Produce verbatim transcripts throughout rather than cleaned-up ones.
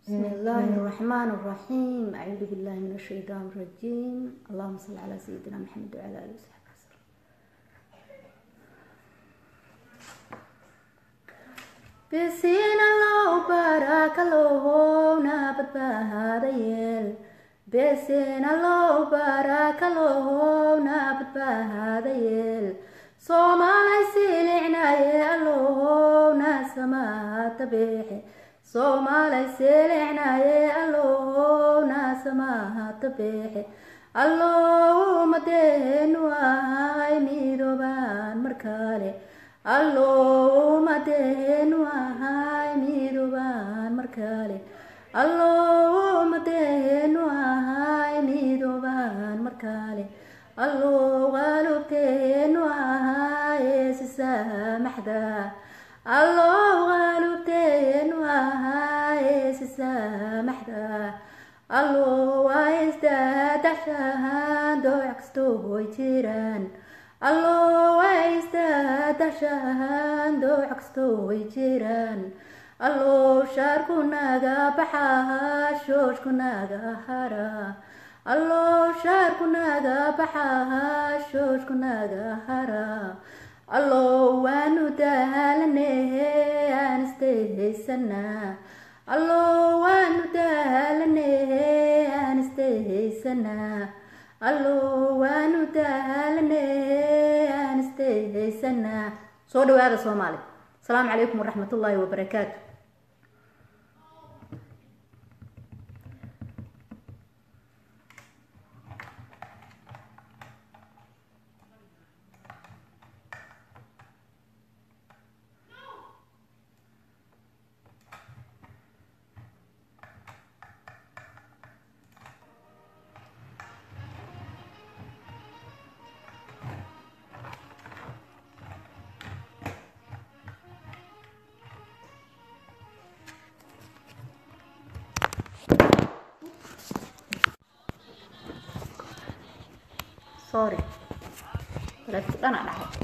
بسم الله الرحمن الرحيم. أعوذ بالله من الشيطان الرجيم. اللهم صل على سيدنا محمد وعلى آله وصحبه وسلم. بسين الله بارك الله نابت بهذيل بسين الله بارك الله نابت بهذيل صومالي سيلعنا يا الله ناسما تبيحي صومالي سيلعنا يا الله ناسما تبيحي الله مدين وهاي ميدوبان مركالي الله مدين وهاي ميدوبان مركالي الله مدين وهاي ميدوبان مركالي الله غالبتين وهاي سسامحدا الله غالبتين وهاي سسامحدا الله ويزداد شهان دوعكستو يجيران الله ويزداد شهان دوعكستو يجيران الله شاركناغا بحاها شوشكناغا هرا الله شاركناغا بحاها شوشكناغا هرا الله وانو دهالنه انستهيسنا الله وانو دهالنه انستهيسنا الله وانو دهالنه انستهيسنا سو دواada Soomaali. السلام عليكم ورحمة الله وبركاته. sorry لا تقطعنا على حد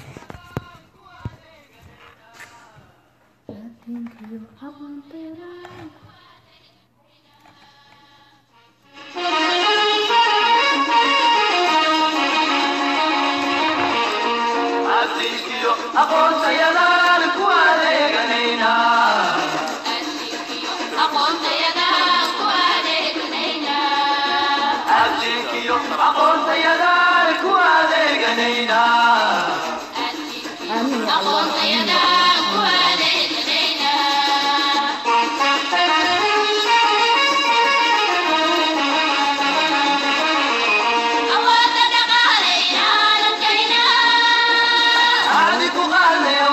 علينا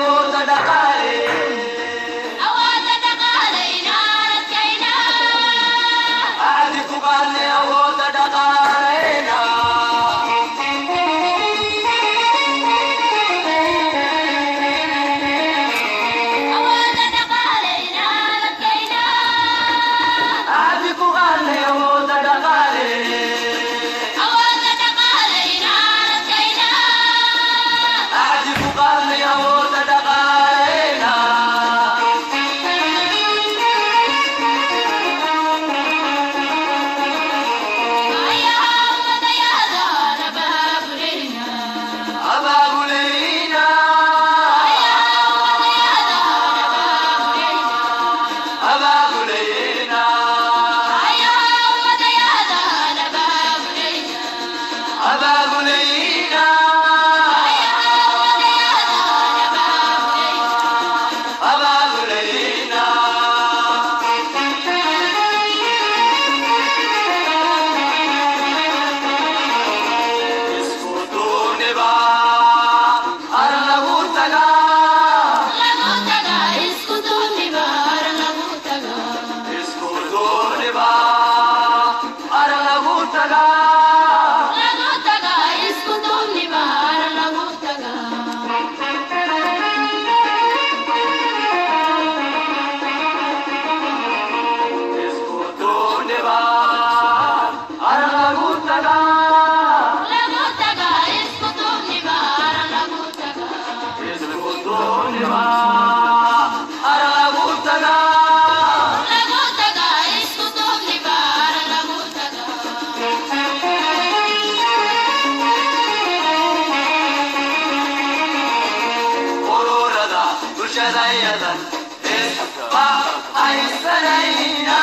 bulshadayada haysanayna.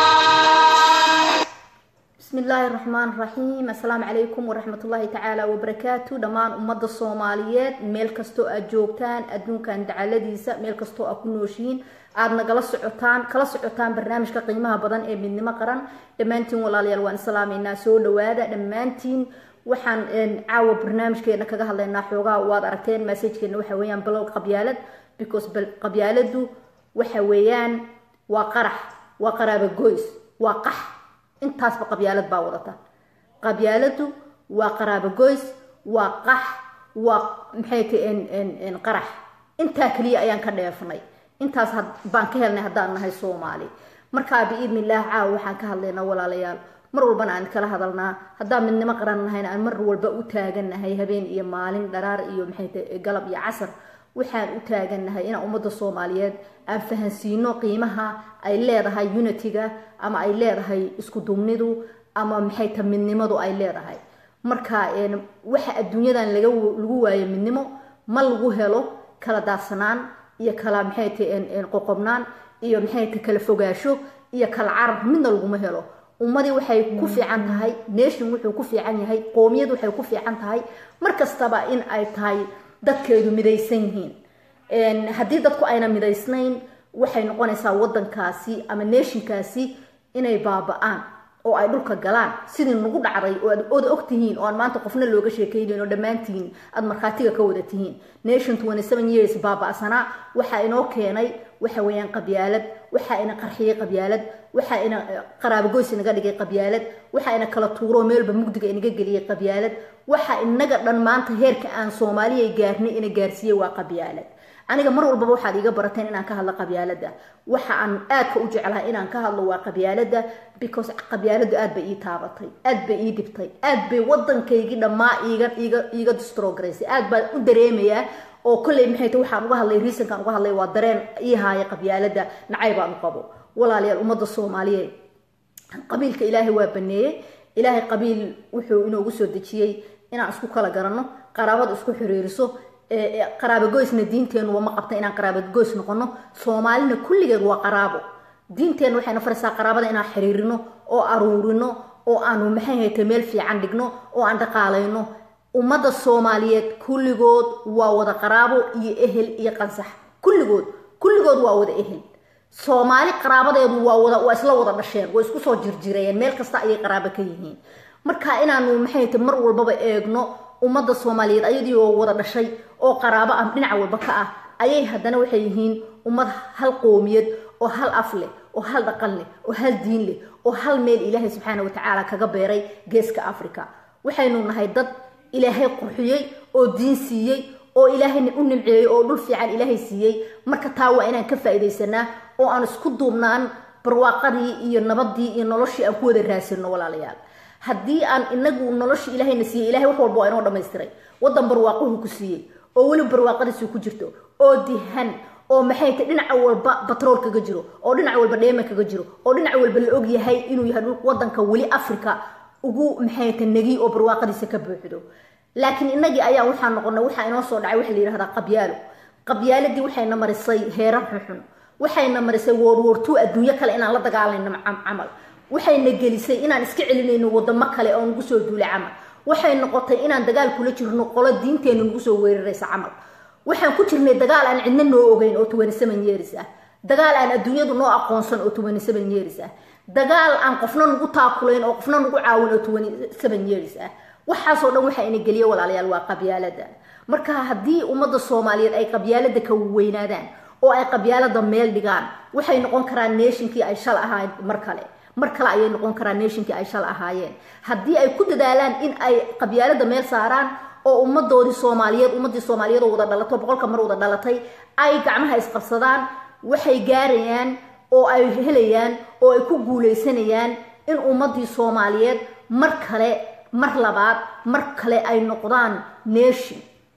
بسم الله الرحمن الرحيم. السلام عليكم ورحمة الله تعالى وبركاته. دمان أمد الصوماليات ميل كستو أجوبتان أدون كان دعالديسا ميل كستو أكونوشين عادنا قلص عطان قلص عطان برنامج كقيمها بدن إيه من نمقرن دمانتين ولا ليالوان سلامي الناسو لوادا دمانتين waxaan caawa barnaamijkeena kaga hadlaynaa xoogaa waad aragteen message-keena waxa weeyaan balow qabyaalad because qabyaaladu waxa weeyaan waa qarax waa qaraabo goys waa qax intaas ba qabyaalad baa wadata qabyaaladu waa qaraabo goys waa qax waa maxay tahay in in qarax inta kaliya ayaan ka dheefnay intaas baan ka helnay haddaan nahay Soomaali marka biidnillah caawa waxaan ka hadlaynaa walaalayaal mar walba aan kala hadalnaa hadaa midnimo qarannahay aan mar walba u taaganahay habeen iyo maalin dharaar iyo maxay tahay galab iyo casar waxaan u taaganahay in ummadda Soomaaliyeed aan fahansiino qiimaha ay leedahay unity-ga ama ay leedahay isku duubnidu ama maxay tahay midnimadu ay leedahay marka een waxa adduunyadan laga lagu waayo midnimo ma lagu helo kala daadsanaan iyo kala maxay tahay in qoqobnaan iyo maxay tahay kala fogaasho iyo kala carab midna lagu ma helo ummadii waxay ku fiican tahay nation wuxuu ku fiican yahay qoomiyad waxay ku fiican tahay markastaba in ay tahay dadkeedu midaysan yihiin een hadii dadku ayna midaysnayn waxay noqonaysaa wadankaasi ama nationkaasi inay baaba'aan oo ay dhulka galaan sidii nagu dhacday oo aad ogtihiin oo aan maanta qofna looga sheekeeyay oo dhamaantiin aad marxaatiga ka wada tihiin nation twenty-seven years baaba'sana waxa inoo keenay waxa weeyaan qabyaalad waxa ina qarxiyay qabyaalad waxa ina qaraabo goys inaga dhigay qabyaalad waxa ina kala tuuro meelba mugdiga inaga galiyay qabyaalad waxa inaga dhan maanta heerka aan Soomaaliya gaarnay ina gaarsiiyay waa qabyaalad aniga mar walba waxaad iga barateen inaan ka hadlo qabyaalada waxa aan aad ka u jecelahay inaan ka hadlo waa qabyaalada because qabyaaladu aad bay ii taabatay aad bay ii dibtay aad bay wadankaygi dhamaa iiga iiga iiga distrograysay aad baan u dareemayaa oo kulay maxay tahay waxaan uga hadlay reasonkan uga hadlay waa dareen ii haaya qabyaalada nacay baan u qabo walaalayaal ummadda Soomaaliyeed qabiilka Ilaahay waa baneeyay Ilaahay qabiil wuxuu inoogu soo dejiyay inaan isku kala garanno qaraabad isku xiriiriso qaraabo goysna diinteenu ma qabta inaan qaraabo goys noqono Soomaalina kulligeed waa qaraabo diinteenu waxayna faraysaa qaraabada inaan xiriirino oo aruurino oo aanu maxay haytay meel fiican dhigno oo aan dhaqaalayno ummadda Soomaaliyeed kulligood waa wada qaraabo iyo ehel iyo qansax kulligood kulligood waa wada ehel Soomaali qaraabadeedu waa wada waa isla wada dhasheen way isku soo jirjireen meel kasta ay qaraabo ka yihiin marka inaanu maxay tahay mar walba eegno ummadda Soomaaliyeed ayadii oo wada dhashay oo qaraabo aan dhinac walba ka ah ayay hadana waxay yihiin ummad hal qoomiyad oo hal af leh oo hal dhaqan leh oo hal diin leh oo hal meel Ilaahay subhanahu wa ta'ala kaga beeray geeska Afrika waxaynu nahay dad Ilaahay qurxiyay oo diin siiyay oo Ilaahay u nimceeyay oo dhul fiican Ilaahay siiyay marka taa waa inaan ka faa'iideysanaa oo aan isku duubnaan barwaaqadii iyo nabadii iyo noloshii aan ku wada raasino walaalayaal haddii aan inagu noloshii Ilaahay na siiyay Ilaahay wax walba waa inoo dhameystiray wadan barwaaqo ku siiyay oo wali barwaaqadiisu ku jirto oo dihan oo maxay tahay dhinac walba batrool kaga jiro oo dhinac walba dheema kaga jiro oo dhinac walba la og yahay inuu yahay wadanka wali Afrika ugu maxay tahay nagi oo barwaaqadiisa ka buuxdo laakiin inagi ayaa waxaan noqonay waxa inoo soo dhacay waxa la yiraahdaa qabyaalo qabyaaladii waxayna marisay heerar xun waxayna marisay war wartu adduunyo kale inaan la dagaalayno amal waxayna gelisay inaan iska celinayno wadamo kale oo nagu soo duulay amal waxay noqotay inaan dagaal kula jirno qolo diinteenu nagu soo weeraraysa amal waxaan ku jirnay dagaal aan cidna noo ogeyn oo twenty-seven years ah dagaal aan adduunyadu noo aqoonsan oo twenty-seven years ah dagaal aan qofna nagu taakulayn oo qofna nagu caawin oo twenty-seven years ah waxaas oo dhan waxa ina geliyo walaalayaal waa qabyaalada marka hadii ummadda Soomaaliyeed ay qabyaalada ka weynaadaan oo ay qabyaalada meel dhigaan waxay noqon karaan nationkii ay shal ahaan mar kale mar kale ay noqon karaan nationkii ay shal ahaayeen hadii ay ku dadaalaan in ay qabyaalada meel saaraan oo ummadoodii Soomaaliyeed ummadii Soomaaliyeed oo wada dhalato boqolka mar wada dhalatay ay gacmaha isqabsadaan waxay gaarayaan oo ay helayaan oo ay ku guuleysanayaan in ummadii Soomaaliyeed mar kale mar labaad mar kale ay noqdaan nation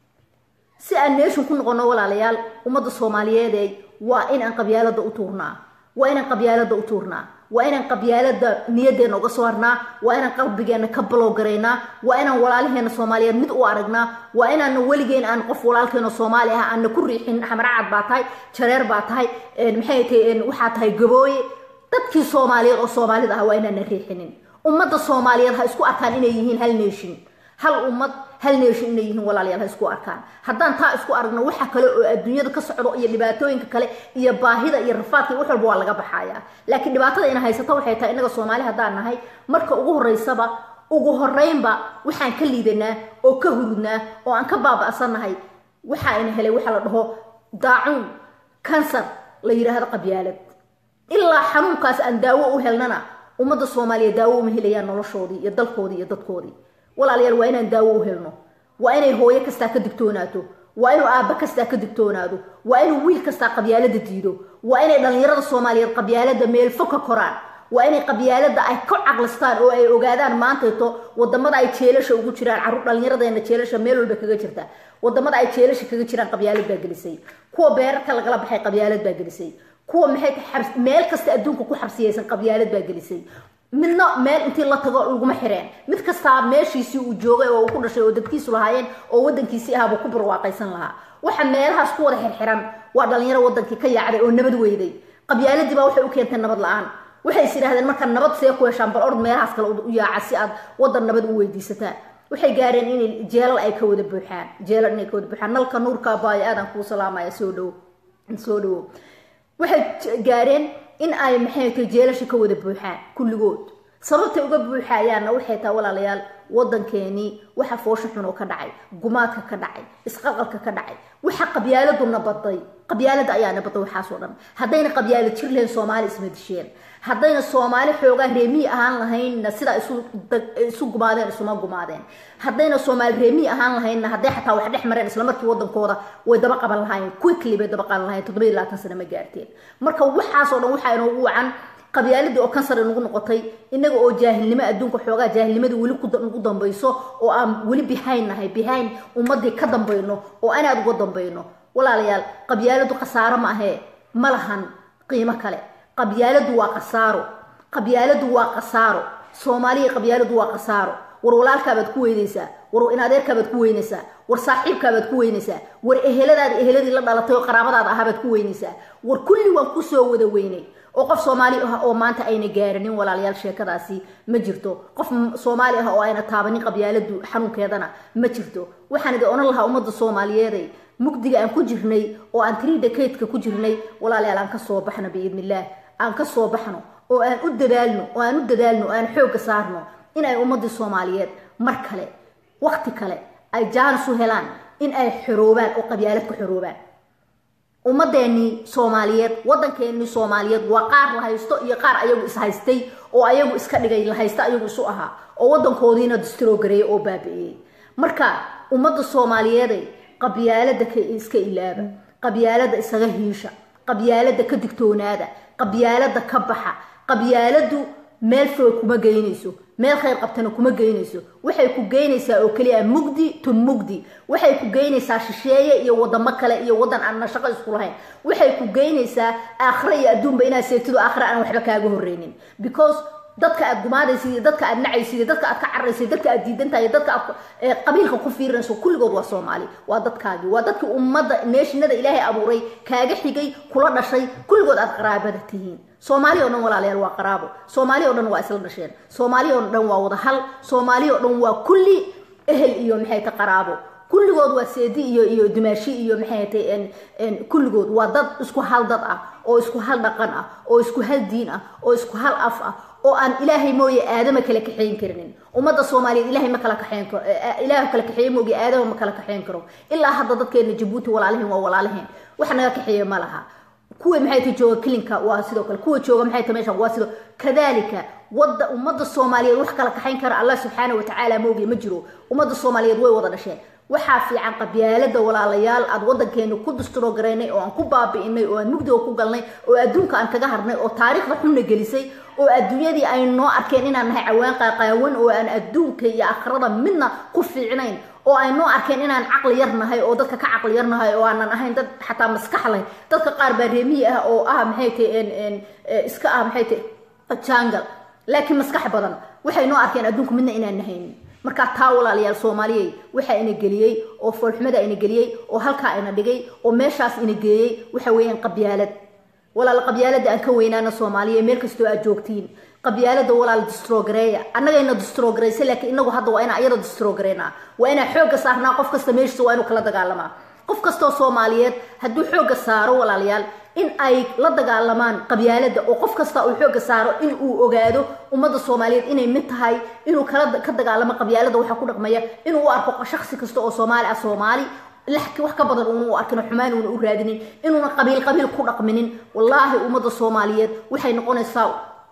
si aan nation ku noqono walaalayaal ummadda Soomaaliyeed waa in aan qabyaalada u tuurnaa waa in aan qabyaalada u tuurnaa waa inaan qabyaalada niyadeena uga soo harnaa waa inaan qalbigeena ka balowgareynaa waa inaan walaalaheena Soomaaliyeed mid u aragnaa waa inaan waligeen aan qof walaalkeena Soomaali ah aan ku riixin xamracad baa tahay jareer baa tahay maxay tahay waxa tahay gabooye dadkii Soomaaliyeed oo Soomaalida ah waa inaan riixinin ummadda Soomaaliyeed ha isku arkaan inay yihiin hal nation hal ummad hal nation inay yihiin walaalayaal ha isku arkaan haddaan taa isku aragno waxa kale oo adduunyada ka socdo iyo dhibaatooyinka kale iyo baahida iyo rafaadka wax walba waa laga baxayaa laakiin dhibaatada in haysato waxay tahay inaga Soomaali haddaan nahay marka ugu horeysaba ugu horeynba waxaan ka liidanaa oo ka hurudnaa oo aan ka baaba'sanahay waxa in helay waxa la dhaho daacuun cancer la yiraahdo qabyaalad ilaa xanuunkaas aan daawo u helnana ummadda Soomaaliyeed daawo uma helayaan noloshoodii iyo dalkoodii iyo dadkoodii walaalayaal waa inaan daawo u helno waa inay hooyo kasta ka digtoonaato waa inuu aabba kasta ka digtoonaado waa inuu wiil kasta qabyaalada diido waa inay dhalinyarada Soomaaliyeed qabyaalada meel fog ka koraan waa inay qabyaalada ay ka caqlistaan oo ay ogaadaan maanteeto wadamada ay jeelasha ugu jiraan carruur dhalinyaradeena jeelasha meel walba kaga jirta wadamada ay jeelasha kaga jiraan qabyaalad baa gelisay kuwa beerka laga baxay qabyaalad baa gelisay kuwa maxay meel kasta adduunka ku xabsiyaysan qabyaalad baa gelisay midna meel intii la tago laguma xireen mid kasta meeshiisii uu joogay oo uu ku dhashay oo dadkiisu lahaayeen oo wadankiisii ahaba ku barwaaqaysan lahaa waxa meelahaas ku wada xirxiran waa dhalinyaro wadankii ka yaacday oo nabad weyday qabyaaladii baa waxay u keentay nabad la'aan waxay is yiraahdeen marka nabad see ku heshaan bal ord meelahaas kale u yaaca si aad wadan nabad u weydiisataan waxay gaareen in jeelal ay ka wada buuxaan jeelal inay ka wada buuxaan nalka nuurka baay aadan ku salaamaya soo dhow soo dhow waxay gaareen in ay maxay tahay jeelasha ka wada buuxaan kulligood sababta uga buuxayaana waxay tahay walaalayaal wadankeeni waxa foosho xun oo ka dhacay gumaadka ka dhacay isqalqalka ka dhacay waxa qabyaaladu nabaday qabyaalada ayaa nabaday waxa soo dhan hadayna qabyaalad jir leen Soomaali isma disheen hadayna Soomaali xoogaa reemi ahaan lahayn sida isu isu gumaadeen isuma gumaadeen hadayna Soomaali reemi ahaan lahayn haday xataa wax dhex mareen isla markii wadankooda way daba qaban lahayn quickly bay daba qaban lahayn toddoba iyo labaatan sano ma gaarteen marka waxa soo dhan waxa inoo wacan qabyaaladii oo kansar nagu noqotay inaga oo jaahilnimo adduunka xoogaa jaahilnimada wali ku ugu dambayso oo aan wali behind nahay behind ummadii ka dambayno oo aan aad uga dambayno walaalayaal qabyaaladu qasaaro ma ahe malahan qiimo kale qabyaaladu waa qasaaro qabyaaladu waa qasaaro Soomaaliya qabyaaladu waa qasaaro war walaalka baad ku weynaysaa war in adeerka baad ku weynaysaa war saaxiibka baad ku weynaysaa war eheladaada eheladii la dhalatay oo qaraabadaada ah baad ku weynaysaa war kulli waan ku soo wada weynay oo qof Soomaali ah oo maanta ayna gaarinin walaalayaal sheekadaasi ma jirto qof Soomaali ah oo ayna taabanin qabyaaladu xanuunkeedana ma jirto waxaan idin oran lahaa ummadda Soomaaliyeed mugdiga aan ku jirnay oo aan three decade-ka ku jirnay walaalayaal aan ka soo baxno biidnillah aan ka soo baxno oo aan u dadaalno oo aan u dadaalno aan xoog saarno in ay ummadda Soomaaliyeed mar kale waqti kale ay jaanis u helaan in ay xoroobaan oo qabyaalad ku xoroobaan ummadeeni Soomaaliyeed wadankeeni Soomaaliyeed waa qaar la haysto iyo qaar ayagu is haystay oo ayagu iska dhigay la haysta ayagu isu aha oo wadankoodiina distro gareey oo baabi'iyay marka ummadda Soomaaliyeed qabyaalada ka iska ilaaba qabyaalada isaga hiisha qabyaalada ka digtoonaada qabyaalada ka baxa qabyaaladu meel fog kuma geynayso meel khayr qabtana kuma geynayso waxay ku geynaysaa oo kaliya mugdi tun mugdi waxay ku geynaysaa shisheeye iyo wadamo kale iyo wadan aan shaqo isku lahayn waxay ku geynaysaa aakhira iyo adduunba inaad seetido aakhira aan waxba kaaga horeynin because dadka aad gumaadaysid dadka aad nacaysid dadka aad ka caraysid dadka aad diidantahay dadka aad qabiilka ku fiirinayso kulligood waa Soomaali waa dadkaagi waa dadkii ummadda nationada Ilaahay abuuray kaaga xigay kula dhashay kulligood aad qaraabada tihiin Soomaali oo dhan walaalayaal waa qaraabo Soomaali oo dhan waa isla dhasheen Soomaali oo dhan waa wada hal Soomaali oo dhan waa kulli ehel iyo maxay ta qaraabo kulligood waa seedi iyo iyo dimaashi iyo maxay ta en en kulligood waa dad isku hal dad ah oo isku hal dhaqan ah oo isku hal diin ah oo isku hal af ah oo aan Ilaahay mooye aadama kala kaxeyn karinin ummadda Soomaaliyeed Ilaahay ma kala kaxeyn karo Ilaahay kala kaxeey mooye aadama ma kala kaxeyn karo ilaa hadda dadkeena Djibouti walaalahin waa walaalahin wax naga kaxeey ma laha kuwa maxay tahay jooga kilinka waa sidoo kale kuwa jooga maxay tahay meesha waa sidoo kadalika wada ummadda Soomaaliyeed wax kala kaxeyn kara Allah subhanahu wa ta'ala mooye ma jiro ummadda Soomaaliyeed way wada dhasheen waxa fiican qabyaalada walaalayaal aad wadankeena ku distro gareynay oo aan ku baabi'inay oo aan mugdi ku galnay oo adduunka aan kaga harnay oo taariikhda xunna gelisay oo adduunyadii ay noo arkeen inaan nahay cawaan qaaqaawan oo aan adduunka iyo aakhirada midna ku fiicnayn oo ay noo arkeen inaan aqli yar nahay oo dadka ka aqli yar nahay oo aanan ahayn dad xataa maskax leh dadka qaar baa reemiye ah oo ah maxay tahay en en iska ah maxay tahay jungle laakiin maskax badan waxay noo arkeen adduunku midna inaan nahayn marka taa walaalayaal Soomaaliyeed waxa ina geliyay oo foolxumada ina geliyay oo halka ina dhigay oo meeshaas ina geeyay waxa weeyaan qabyaalad walaal qabyaalada aan ka weynaana Soomaaliyeed meel kasto aad joogtiin qabyaalada walaal distrogareeya annaga ina distrogareysa laakiin inagu hadda waa ina ayada distrogareena waa ina xooga saarnaa qof kasta meeshiisa waa inuu kala dagaalamaa qof kasta Soomaaliyeed hadduu xooga saaro walaalayaal in ay la dagaalamaan qabyaalada oo qof kasta uu xooga saaro in uu ogaado ummadda Soomaaliyeed inay mid tahay inuu kala ka dagaalamo qabyaalada waxa ku dhaqmaya inuu u arko shakhsi kasta oo Soomaali ah Soomaali لحكي وح كبر ونو أركنا حمان ونو رادنين إنه قبيل قبيل كل رقمين والله أمد الصوماليات وحي نقول الصاو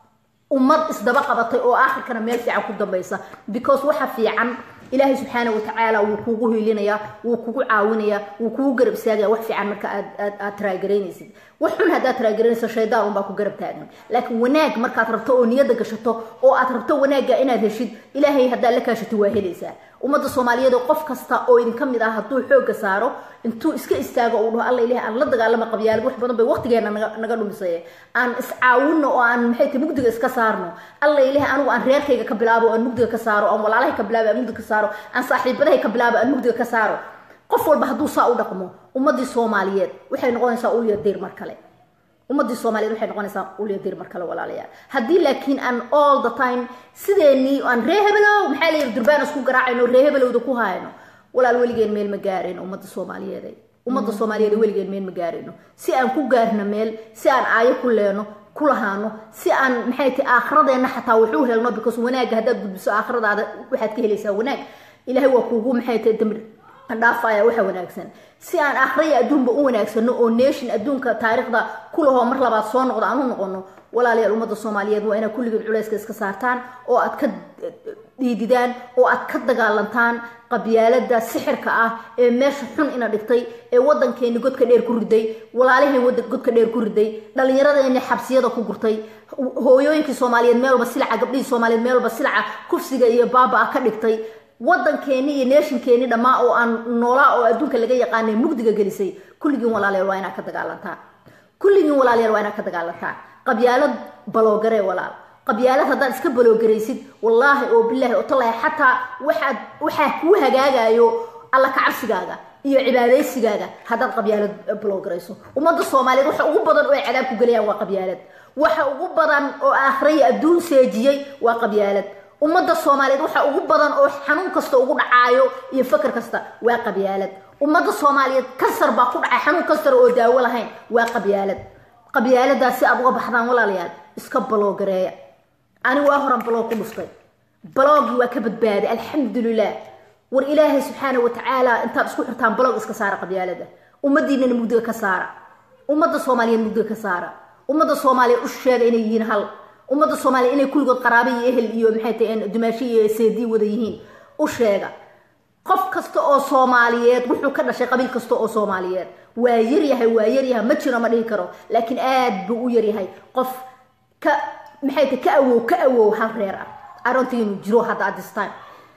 أمد إصدبق بطي أو آخر كنا ميرفع عقود دبيسة because وح في عن إلهي سبحانه وتعالى وكوجه لنا يا وكوجه عاونا يا وكوجه قرب ساجا وح في عمك أتراجرين يصير وحن هذا أتراجرين الشيطان وباكو قرب تاني لكن وناك مركا تربطه نيدك شطه أو أتربطه وناك إنا ذشيد إلهي هذا لك شتوه ليسا ومدى الصومالية دو قف كستا أو إن كم إذا هتو حوق سارو إنتو إسكا إستاغو أولوها الله إلهي أن لدقا لما قبيال وح بدن بوقت جانا نقلو مسايا أن إسعاونو وأن محيطي مقدق إسكا سارنو الله إلهي أنو أن ريركي كبلابو أن مقدق كسارو أن والالهي كبلابو أن مقدق كسارو أن صاحب بدهي كبلابو أن مقدق كسارو قفوا البهدو ساو دقمو ومدى الصومالية وحي نقول ساولي الدير مركلي ومدى الصومالية وحي نقول ساولي الدير مركلي ولا ليا هدي لكن أن all the time سيديني وأن ريهبلو محالي يردربان اسكو قراعينو ريهبلو دكو هاينو ولا الوليجين ميل مقارين ومدى الصومالية دي ومدى الصومالية دي وليجين ميل مقارينو سي أن كو قارنا ميل سي أن آية كلينو كلهانو سي أن محيتي آخر دينا حتى وحوه لنو بكس وناك هداد قدبسو آخر دا واحد كهليسا وناك إلهي وكوهو محيتي دمر دافايا waxa wanaagsan si aan akhriyo adduunba u wanaagsan oo nation adduunka taariikhda kuloo mar labaad soo noqdo aan u noqono walaalayaal ummadda Soomaaliyeed waa ina kulligood culayska iska saartaan oo aad ka diididaan oo aad ka dagaalantaan qabyaalada sixirka ah ee meesha xun ina dhigtay ee wadankeena godka dheer ku riday walaalihii wadanka godka dheer ku riday dhalinyaradeena xabsiyada ku gurtay hooyooyinkii Soomaaliyeed meel walba silaca gabdhii Soomaaliyeed meel walba silaca kufsiga iyo baaba ka dhigtay wadankeeni iyo nationkeeni dhamaa oo aan noolaa oo adduunka laga yaqaanay mugdiga gelisay kulligiin walaalayaal waa ina ka dagaalantaa kulligiin walaalayaal waa ina ka dagaalantaa qabyaalad balogare walaal qabyaalad haddaan iska baloogareysid wallahi oo billahi oo tallahi xataa waxaad waxa ku hagaagayo alla ka cabsigaaga iyo cibaadaysigaaga haddaad qabyaalad baloogareyso ummadda Soomaaliyeed waxa ugu badan oo cadaab ku galiyaan waa qabyaalad waxa ugu badan oo aakhriya adduun seejiyay waa qabyaalad ummadda Soomaaliyeed waxa ugu badan oo xanuun kasta ugu dhacaayo iyo fakar kasta waa qabyaalad ummadda Soomaaliyeed kasar baa ku dhacay xanuun kasta oo daawo lahayn waa qabyaalad qabyaaladaasi aad uga baxdaan walaalayaal iska baloogareeya ani waa horan baloog ku dhuftay baloogi waa ka badbaaday alxamdulillah war ilaahay subxaanahu wa ta'aala inta isku xirtaan baloog iska saara qabyaalada ummadiina muddo ka saara ummadda Soomaaliyeed muddo ka saara ummadda Soomaaliyeed u sheegay inay yihiin hal ummadda Soomaaliyeed inay kulligood qaraabo iyo ehel iyo maxay tahay dumaashi iyo seedii wada yihiin u sheega qof kasta oo Soomaaliyeed wuxuu ka dhashay qabiil kasta oo Soomaaliyeed waa yar yahay waa yar yahay ma jiro ma dhihi karo laakiin aad buu u yar yahay qof ka maxay tahay ka awow ka awow hal reer ah I don't think inuu jiro hadda at this time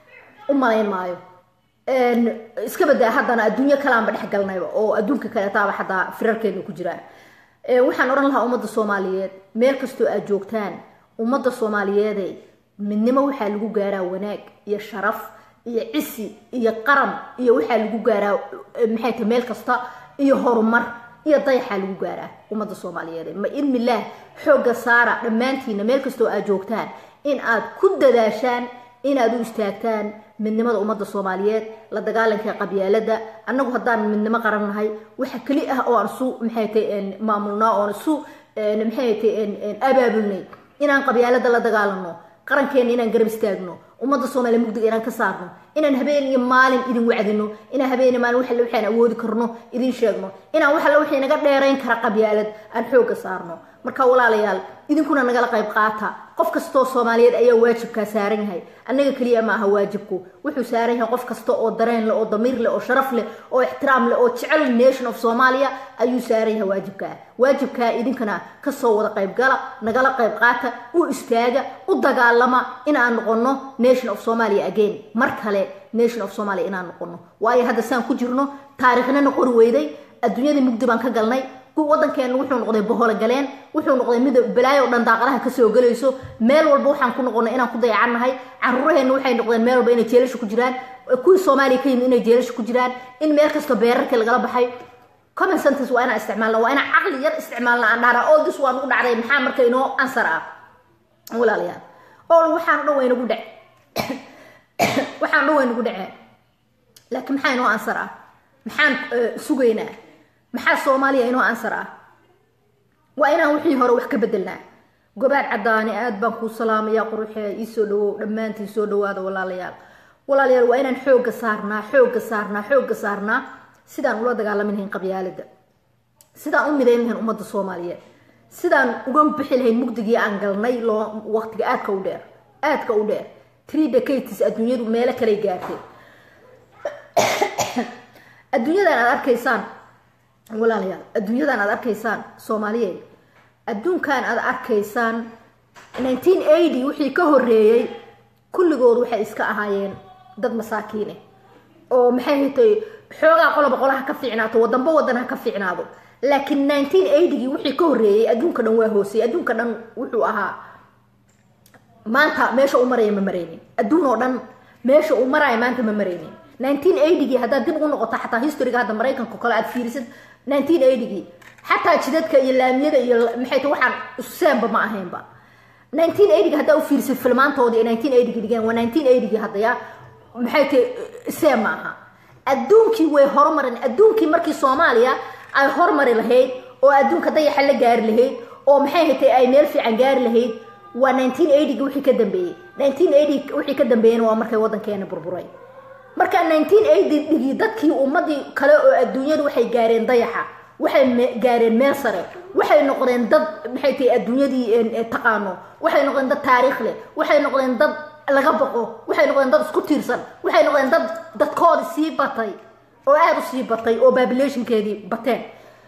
umaleyn maayo een iska badaa haddana adduunyo kale aan ba dhex galnayba oo adduunka kale taaba hadda firarkeenu ku jiraan waxaan oran lahaa ummadda Soomaaliyeed meel kasto aad joogtaan ummadda Soomaaliyeed midnimo waxa lagu gaaraa wanaag iyo sharaf iyo cisi iyo qaran iyo waxa lagu gaaraa maxay tahay meel kasta iyo horumar iyo dayaxa lagu gaaraa ummadda Soomaaliyeed ma in milah xooga saara dhamaantiina meel kasto aad joogtaan in aad ku dadaashaan in aad u istaagtaan midnimada ummadda Soomaaliyeed la dagaalanka qabyaalada annagu haddaan midnimo qarannahay waxa kali ah oo aan suu maxay tahay maamulnaa oo suu maxay tahay abaabulnay inaan qabyaalada la dagaalano qarankeena inaan garab istaagno ummadda Soomaaliyeed mugdiga inaan ka saarno inaan habeen iyo maalin idin wacdino inaan habeen iyo maalin waxa la waxaan awoodi karno idin sheegno inaan waxa la waxay naga dheerayn kara qabyaalad aan xoog saarno marka walaalayaal idinkuna nagala qayb qaata qof kasto Soomaaliyeed ayaa waajibka saaran yahay anaga kaliya ma aha waajibku wuxuu saaran yahay qof kasto oo dareen leh oo damiir leh oo sharaf leh oo ixtiraam leh oo jecel nation of Soomaaliya ayuu saaran yahay waajibka waajibka idinkana ka soo wada qayb gala nagala qayb qaata u istaaga u dagaalama in aan noqono nation of Somalia again mar kale nation of Somalia in aan noqono waayo hadda saan ku jirno taariikhna qori weyday adduunyada mugdi baan ka galnay waddankeena wuxuu noqday bohol galeen wuxuu noqday mid balaayo dhan daaqadaha ka soo galayso meel walba waxaan ku noqonay inaan ku dayacanahay caruuraheena waxay noqdeen meel walba inay jeelasho ku jiraan kuwii Soomaaliya ka yimid inay jeelasho ku jiraan in meel kasta beerarka laga baxay common sense waa inaan isticmaalno waa inaan aqli yar isticmaalno aan dhaara oo dis waan u dhacday maxaa marka inoo ansar ah walaalayaal oo waxaan dhan weyn ugu dhac waxaan dhan weyn ugu dhacay laakiin maxaa inoo ansar ah maxaan sugaynaa maxaa Soomaaliya inoo ansar ah waa inaan wixii hore wax ka bedelnaa gobaad cadaani aad baan ku salaamaya quruxee ii soo dhawo dhamaantii soo dhawaada walaalayaal walaalayaal waa inaan xoog saarnaa xoog saarnaa xoog saarnaa sidaan ula dagaalaminayn qabyaalada sidaan u midaynayn ummadda Soomaaliyeed sidaan uga bixi lahayn mugdigii aan galnay loo waqtiga aadka u dheer aadka u dheer three decades adduunyadu meel kale gaartay adduunyadan aad arkaysaan walaalayaal adduunyadan aad arkaysaan Soomaaliyeed adduunkan aad arkaysaan nineteen eighty wixii ka horeeyay kulligood waxay iska ahaayeen dad masaakiin ah oo maxay hitay xoogaa qoloba qolaha ka fiicnaato wadanba wadanaha ka fiicnaado laakiin nineteen eighty wixii ka horeeyay adduunka dhan waa hoosay adduunka dhan wuxuu ahaa maanta meesha uu maray ma maraynin adduun oo dhan meesha uu maray maanta ma maraynin nineteen eighty hadda dib u noqoto xataa historyga hadda Mareykanka kale aad fiirisid nineteen eighty xataa jidadka iyo laamiyada iyo maxay tahay waxaan useenba ma ahaynba nineteen eighty hadda u fiirisid filmaantoodii nineteen eighty digeen waa nineteen eighty hadda ya maxay tahay seen ma aha adduunkii way horumarin adduunkii markii Soomaaliya ay horumari lahayd oo adduunka dayaxa la gaari lahayd oo maxay tahay ay meel fiican gaari lahayd waa nineteen eighty wixii ka dambeeyay nineteen eighty wixii ka dambeeyay waa markay wadankeena burburay marka nineteen eighty digi dadkii ummadii kale oo adduunyadu waxay gaareen dayaxa waxay gaareen meel sare waxay noqdeen dad maxay tahay adduunyadii taqaano waxay noqdeen dad taariikh leh waxay noqdeen dad laga baqo waxay noqdeen dad isku tiirsan waxay noqdeen dad dadkoodi sii batay oo aad u sii batay oo populationkeedii bateen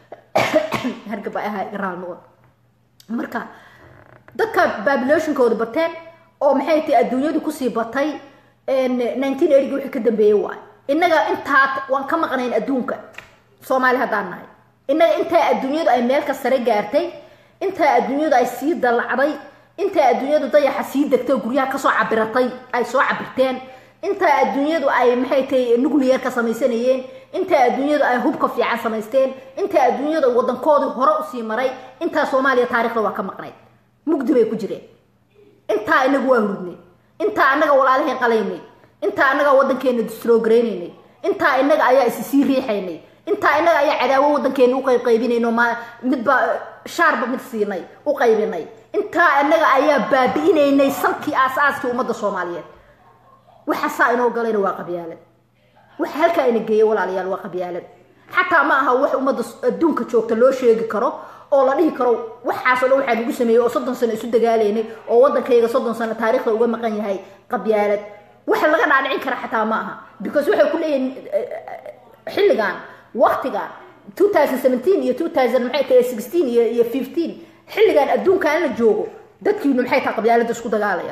hargaba ahaa garaal noqon marka dadka populationkooda bateen oo maxay tahay adduunyadu ku sii batay nineteen eighty wixii ka dambeeyay waa inaga inta waan ka maqnayn adduunka Soomaaliya hadaan nahay inaga inta adduunyadu ay meel ka sare gaartay inta adduunyadu ay sii dalacday inta adduunyadu dayaxa sii degtay guryaha ka soo cabiratay ay soo cabirteen inta adduunyadu ay maxay tahay nuclear ka samaysanayeen inta adduunyadu ay hubka fiican samaysteen inta adduunyadu wadankoodii hore u sii maray inta Soomaaliya taariikhda waa ka maqnayd mugdi bay ku jireen inta inagu waa hurdnay inta anaga walaalahay qalaynay inta anaga wadankeena distrogreynay inta inaga ayaa is sii riixaynay inta inaga ayaa cadaawo wadankeena u qayb qaybinayno ma midba shaarba mid siinay u qaybinay inta anaga ayaa baabi'inaynay sankii aasaaskii ummadda Soomaaliyeed waxa saa inoo galayna waa qabyaalad waxa halka ina geeyay walaalayaal waa qabyaalad xataa ma aha wax ummadda adduunka joogta loo sheegi karo oo la dhihi karo waxaas oo waxa lagu sameeyay oo soddon sano isu dagaaleynay oo wadankayga soddon sano taariikhda uga maqan yahay qabyaalad waxa laga dhaadhicin kara xataa ma aha because waxay ku leeyihiin xilligan waqtiga twenty seventeen iyo twenty sixteen iyo fifteen xilligan adduunkan la joogo dadkiinu maxay tahay qabyaalada isku dagaalaya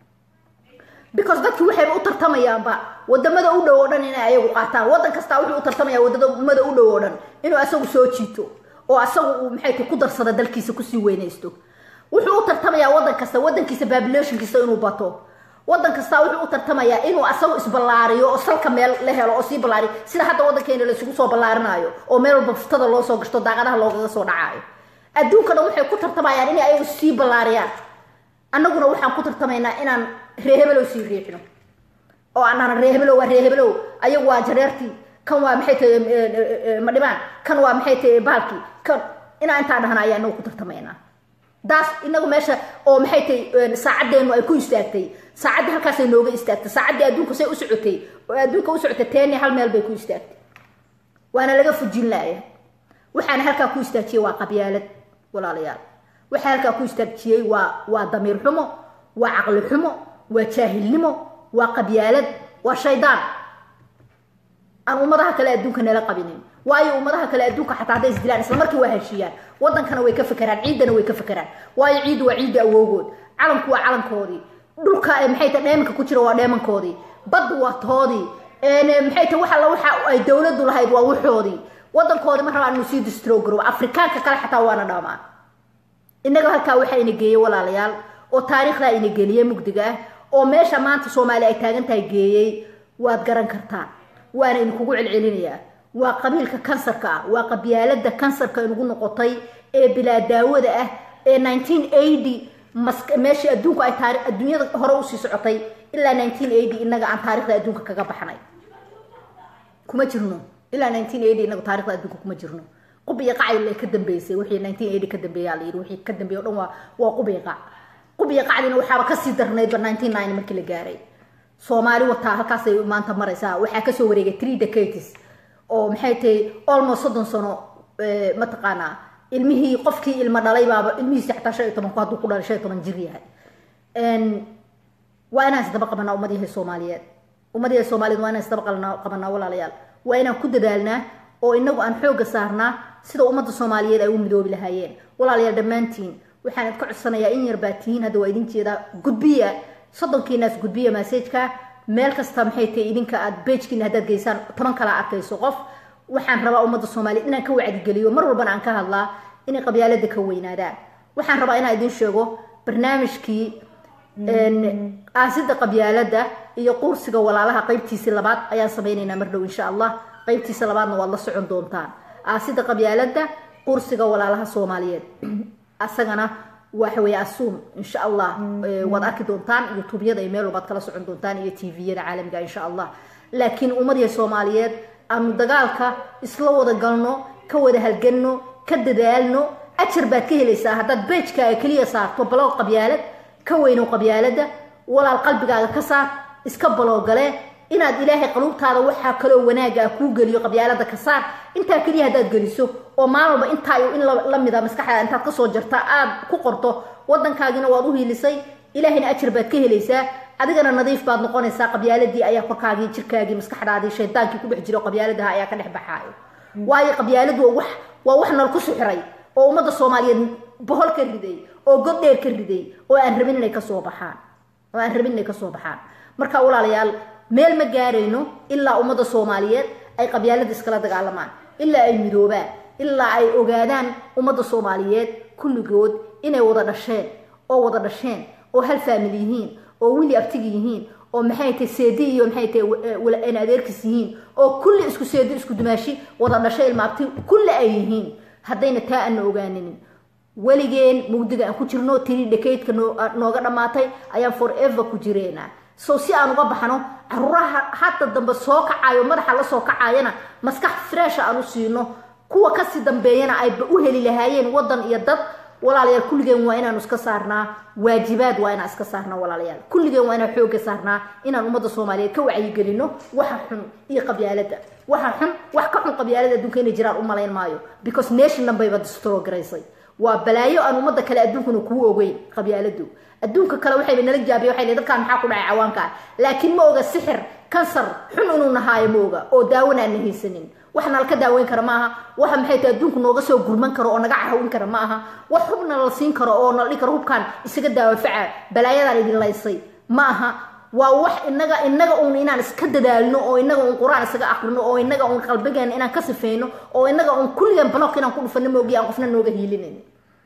because dadkii waxay u tartamayaan ba wadamada u dhow oo dhan inay ayagu qaataan wadan kasta wuxuu u tartamaya wadamada u dhow oo dhan inuu asagu soo jiito oo asagu uu maxay tahay ku darsada dalkiisa ku sii weynaysto wuxuu u tartamayaa wadan kasta wadankiisa populationkiisa inuu bato wadan kasta wuxuu u tartamayaa inuu asagu isballaariyo oo salka meel la helo oo sii ballaari sida hadda wadankeena la isugu soo ballaarinayo oo meel walba ftada loo soo gashto daaqadaha looga soo dhacayo adduunka dhan waxay ku tartamayaan inay ayagu sii ballaariyaan annaguna waxaan ku tartamaynaa inaan reehebelo sii riixno oo aanan reehebelo waa reehebelo ayagu waa jareertii kan waa maxay tahay madhibaan kan waa maxay tahay baalki kan ina inta dhahana ayaa noo ku tartamaynaa daas inagu meesha oo maxay tahay saacadeenu ay ku istaagtay saacadii halkaas ay nooga istaagtay saacadii adduunka say u socotay oo adduunka u socotay teeni hal meel bay ku istaagtay waana laga fujin laayay waxaan halka ku istaajiyay waa qabyaalad walaalayaal waxa halka ku istaajiyay waa waa damiir xumo waa aqli xumo waa jaahilnimo waa qabyaalad waa shaydaan aan ummadaha kale adduunka nala qabinin waayo ummadaha kale adduunka xataa haday isdilaan isla markii waa heshiyaan wadankana way ka fakaraan ciidana way ka fakaraan waayo ciid waa ciid awoogood calanku waa calankoodii dhulka ay maxay tahay dheemanka ku jira waa dheemankoodii bad waa toodii ee maxay tahay waxa la waxa ay dawladdu lahayd waa waxoodii wadankooda ma rabaan inuu sii destroy garo afrikaanka kale xataa waana dhaamaan inaga halkaa waxa ina geeyay walaalayaal oo taariikhda ina geliyay mugdiga ah oo meesha maanta Soomaaliya ay taagan tahay geeyay waad garan kartaan waana in kugu celcelinayaa waa qabiilka kansarka ah waa qabyaalada kansarka inugu noqotay ee bilaa daawada ah ee nineteen eighty meeshii adduunku ay taariikh adduunyada hore u sii socotay ilaa nineteen eighty inaga aan taariikhda adduunka kaga baxnay kuma jirno ilaa nineteen eighty inaga taariikhda adduunka kuma jirno qubiya qacay la ka dambeysay wixii nineteen eighty ka dambeeyay la yiri wixii ka dambeeyay dhan waa waa qubiya qac qubiya qacdina waxa ka sii darneyd nineteen ninety markii la gaaray Soomaali wata halkaas ay maanta maraysaa waxa ka soo wareegay three decades oo maxay tahay almost soddon sano ma taqaana ilmihii qofkii ilma dhalay baaba ilmihii xataa shan iyo toban ku haduu ku dhalay shan iyo toban jir yahay een waa inaan sidaba qabanaa ummadii Soomaaliyeed ummadii Soomaaliyeed waa inaan sidaba qabanaa walaalayaal waa inaan ku dadaalnaa oo inagu aan xooga saarnaa sida ummadda Soomaaliyeed ay u midoobi lahaayeen walaalayaal dhamaantiin waxaan ka codsanayaa in yar baatiin hada waa idin jeeda gudbiya soddonkii naas gudbiya message-ka meel kasta maxay tahay idinka aad page-kiina hadaad geysaan toban kala arkayso qof waxaan rabaa ummadda Soomaaliyeed inaan ka wacdi geliyo mar walba aan ka hadlaa in qabyaalada ka weynaadaan waxaan rabaa inaan idin sheego barnaamijkii een aasida qabyaalada iyo qursiga walaalaha qaybtiisa labaad ayaan sameeynaa mar dhow insha Allah qaybtiisa labaadna waa la socon doontaan aasida qabyaalada qursiga walaalaha Soomaaliyeed asagana waxa way asuum insha Allah wad arki doontaan YouTube-yada iyo meel walba kala socon doontaan iyo T V-yada caalamiga insha Allah laakiin ummadii Soomaaliyeed aan dagaalka isla wada galno ka wada halganno ka dadaalno ajir baad ka helaysaa haddaad page-ka kaliya saarto blog qabyaalad ka weyno qabyaalada walaal qalbigaaga ka saar iska blog gale inaad ilaahay qalubtaada waxa kale wanaaga ku galiyo qabyaalada ka saar inta kaliya hadaad galiso oo maalba inta in la mida maskaxda inta ka soo jarta aad ku qorto wadankaagina waad u hiilisay ilaahayna ajir baad ka helaysaa adigana nadiif baad noqonaysaa qabyaaladii ayaa korkaagii jirkaagii maskaxdaadii shaytaankii ku dhex jiro qabyaaladaha ayaa ka dhex baxaayo waayo qabyaaladu waa wax waa wax nal ku suxiray oo ummadda Soomaaliyeed bohol ka riday oo god dheer ka riday oo aan rabin inay ka soo baxaan oo aan rabin inay ka soo baxaan marka walaalayaal meel ma gaarayno ilaa ummadda Soomaaliyeed ay qabyaalada iskala dagaalamaan ilaa ay midoobaan ilaa ay ogaadaan ummadda Soomaaliyeed kulligood inay wada dhasheen oo wada dhasheen oo hal family yihiin oo wili abtigi yihiin oo maxay tahay seedi iyo maxay tahay wala in adeerkis yihiin oo kulli isku seedi isku dumaashi wada dhashay ilmaabti kulli ay yihiin haddayna taa aan ogaanin waligeen mugdiga aan ku jirno tiri decade-ka nooga dhamaatay ayaan forever ku jireena soo si aan uga baxno carruuraha hadda dambe soo kacayo madaxa la soo kacayana maskax fresh aan u siino kuwa ka sii dambeeyana ay u heli lahaayeen wadan iyo dad walaalayaal kulligeen waa inaan iska saarnaa waajibaad waa inaan iska saarnaa walaalayaal kulligeen waa inaan xoog saarnaa inaan ummadda Soomaaliyeed ka wacyi gelino waxa xun iyo qabyaalada waxa xun wax ka xun qabyaalada adduunka inay jiraan u malayn maayo because nation number ba destroy gareysay waa balaayo aan ummadda kale adduunkuna ku ogeyn qabyaaladu adduunka kale waxay nala jaabiyay waxay leedahay dadkan maxaa ku dhacay cawaanka laakiin ma oga sixir kansar xun inuu nahayo ma oga oo daawana aan haysanin waxna la ka daaweyn karo maaha waxa maxay tahay adduunku nooga soo gurman karo oo naga caawin karo maaha wax xubna la siin karo oo nala karo hubkan isaga daawafaca balaayadan idin laysay maaha waa wax inaga inaga uun inaan iska dadaalno oo inaga uun quraan isaga aqrino oo inaga uun qalbigan inaan ka sifeeyno oo inaga uun kulligan block inaan ku dhufano moogi aan qofna nooga hiilinayno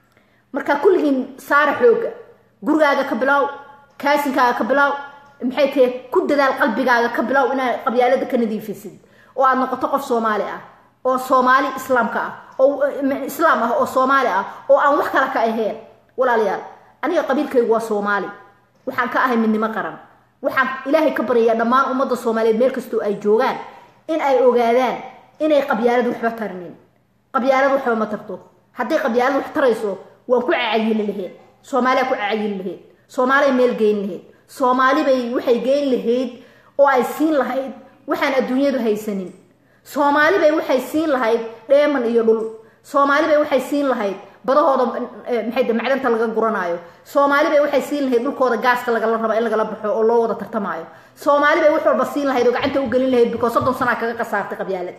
marka kulligiin saar xooga gurigaaga ka bilaw kaasinkaaga ka bilaw maxay tahay ku dadaal qalbigaaga ka bilaw inaad qabyaalada ka nadiifisid oo aad noqoto qof Soomaali ah oo Soomaali islaamka ah oo islaam ah oo Soomaali ah oo aan wax kala ka ahayn walaalayaal aniga qabiilkaygu waa Soomaali waxaan ka ahay midnimo qaran waxaan ilaahay ka bariyaa dhammaan ummadda Soomaaliyeed meel kasta ay joogaan in ay ogaadaan inay qabyaaladu waxba tarnin qabyaaladu waxba ma tarto haddii qabyaaladu wax tarayso waan ku caayil lahayd Soomaaliya ku caayil lahayd Soomaaliya meel geyn lahayd Soomaali bay waxay geyn lahayd oo ay siin lahayd waxaan adduunyadu haysanin Soomaali bay waxay siin lahayd dheeman iyo dhul Soomaali bay waxay siin lahayd badahooda maxay macdanta laga guranayo Soomaali bay waxay siin lahayd dhulkooda gaaska laga rabo in laga baxo oo loo wada tartamayo Soomaali bay wax walba siin lahayd oo gacanta u galin lahayd because soddon sano kaga qasaartay qabyaalad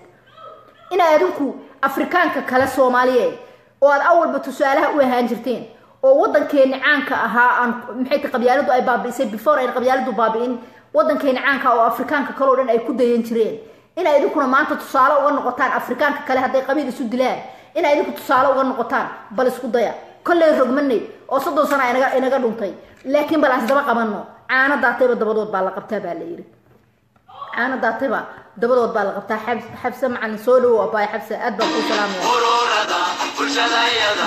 ina adinku Afrikaanka kala Soomaaliyeed oo aad awalba tusaalaha u ahaan jirteen oo wadankeena caanka ahaa aan maxay tahay qabyaaladu ay baabiisay before ay qabyaaladu baabiin wadankeena caanka oo Afrikaanka kale oo dhan ay ku dayan jireen inay idinkuna maanta tusaale uga noqotaan afrikaanka kale hadday qabiil isu dilaan inay idinku tusaale uga noqotaan bal isku daya kolley rogmanay oo soddon sano inaga inaga dhuntay laakiin bal asdaba qabano caana daatayba dabadood baa la qabtaa baa la yiri caana daatayba dabadood baa la qabtaa xabsa macalin soo dhow abay xabsa aad baa ku salaamay ururada bulshadayada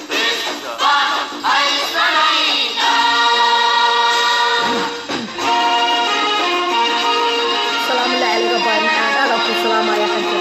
ay sanayna salaam alayka abay macaan aad ku salaamay xabsa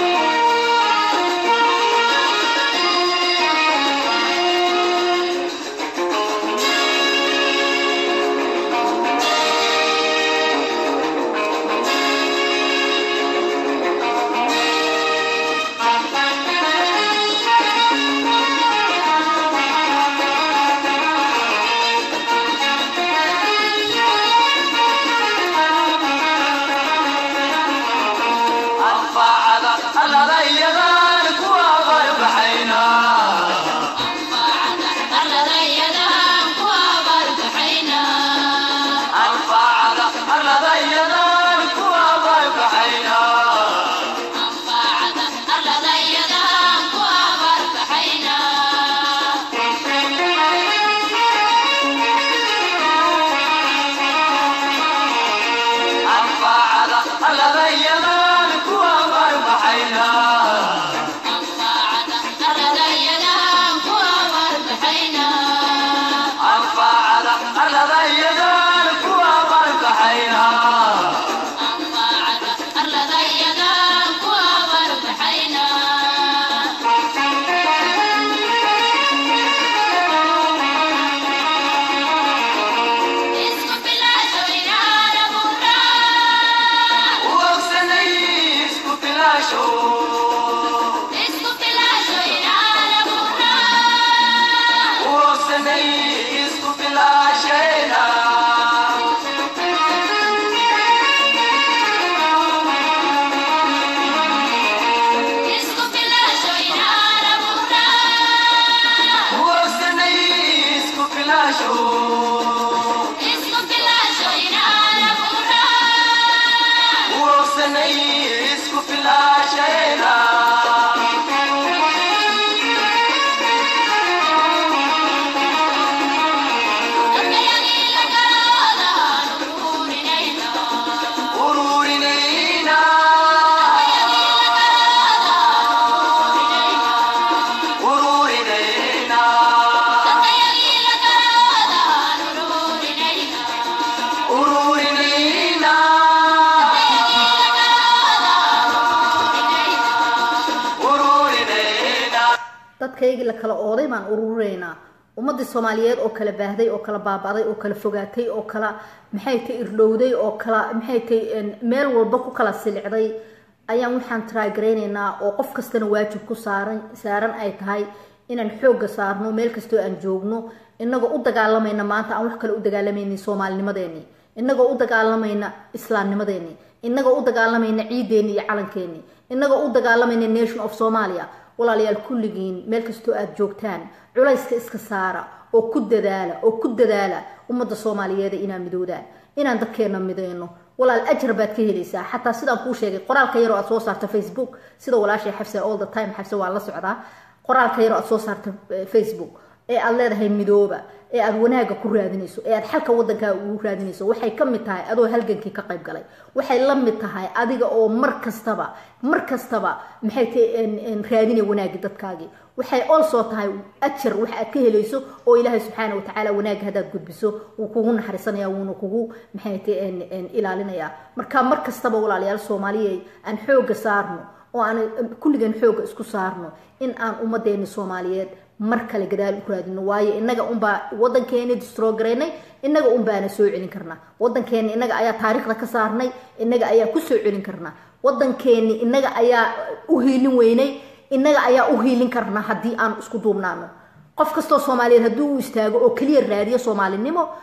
dadkaygi la kala ooday baan urureynaa ummadii Soomaaliyeed oo kala baahday oo kala baabaaday oo kala fogaatay oo kala maxay tay irdhowday oo kala maxay tay meel walba ku kala silicday ayaan waxaan taageeraynaa oo qof kastana waajib ku saaran saaran ay tahay inaan xoog saarno meel kasto aan joogno inaga u dagaalamayna maanta aan wax kale u dagaalamaynin Soomaalinimadeeni inaga u dagaalamayna islaamnimadeeni inaga u dagaalamayna ciideeni iyo calankeeni inaga u dagaalamayna nation of Somalia walaalayaal kulligiin meel kasto aad joogtaan culayska iska saara oo ku dadaala oo ku dadaala ummadda Soomaaliyeed inaan midoodaan inaan dadkeena mideyno walaal ajr baad ka helaysaa xataa sidaan ku sheegay qoraalka yar oo aad soo saarto Facebook sida walaashay Xafsa all the time Xafsa waa la socdaa qoraalka yar oo aad soo saarto Facebook ee aad leedahay midooba ee aad wanaaga ku raadinayso ee aad xalka wadanka ugu raadinayso waxay ka mid tahay adoo halgankii ka qayb galay waxay la mid tahay adiga oo mar kastaba mar kastaba maxay tahay raadinay wanaag dadkaagi waxay also tahay ajir wax aad ka helayso oo Ilaahay subhanahu wa ta'ala wanaag hadaad gudbiso uu kugu naxariisanaya uu kugu maxay tahay ilaalinaya marka mar kastaba walaalayaal Soomaaliyeed aan xoog saarno oo aan kulligan xoog isku saarno in aan ummadeena Soomaaliyeed mar kale gadaal u raadino waayo inaga un baa wadankeena distrogareynay inaga un baana soo celin karnaa wadankeena inaga ayaa taariikhda ka saarnay inaga ayaa ku soo celin karnaa wadankeena inaga ayaa u hiilin weynay inaga ayaa u hiilin karnaa hadii aan isku duubnaano qof kasto Soomaaliyeed haduu u istaago oo kaliya raadiyo Soomaalinimo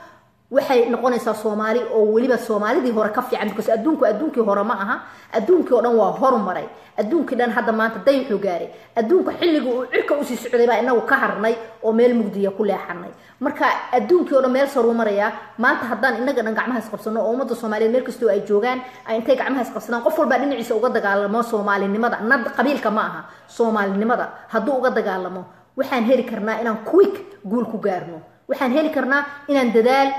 waxay noqonaysaa Soomaali oo waliba Soomaalidii hore ka fiican because adduunku adduunkii hore ma aha adduunkii oo dhan waa horumaray adduunkii dhan hadda maanta day wuxuu gaaray adduunku xilligu uu cirka u sii socday baa inagu ka harnay oo meel mugdiya ku leexanay marka adduunkii oo dhan meel soo maraya maanta haddaan inaga dhan gacmaha isqabsano oo ummadda Soomaaliyeed meel kastoo ay joogaan ay intay gacmaha isqabsadaan qof walba dhinaciisa uga dagaalamo Soomaalinimada nad qabiilka ma aha Soomaalinimada hadduu uga dagaalamo waxaan heli karnaa inaan quick guul ku gaarno waxaan heli karnaa inaan dadaal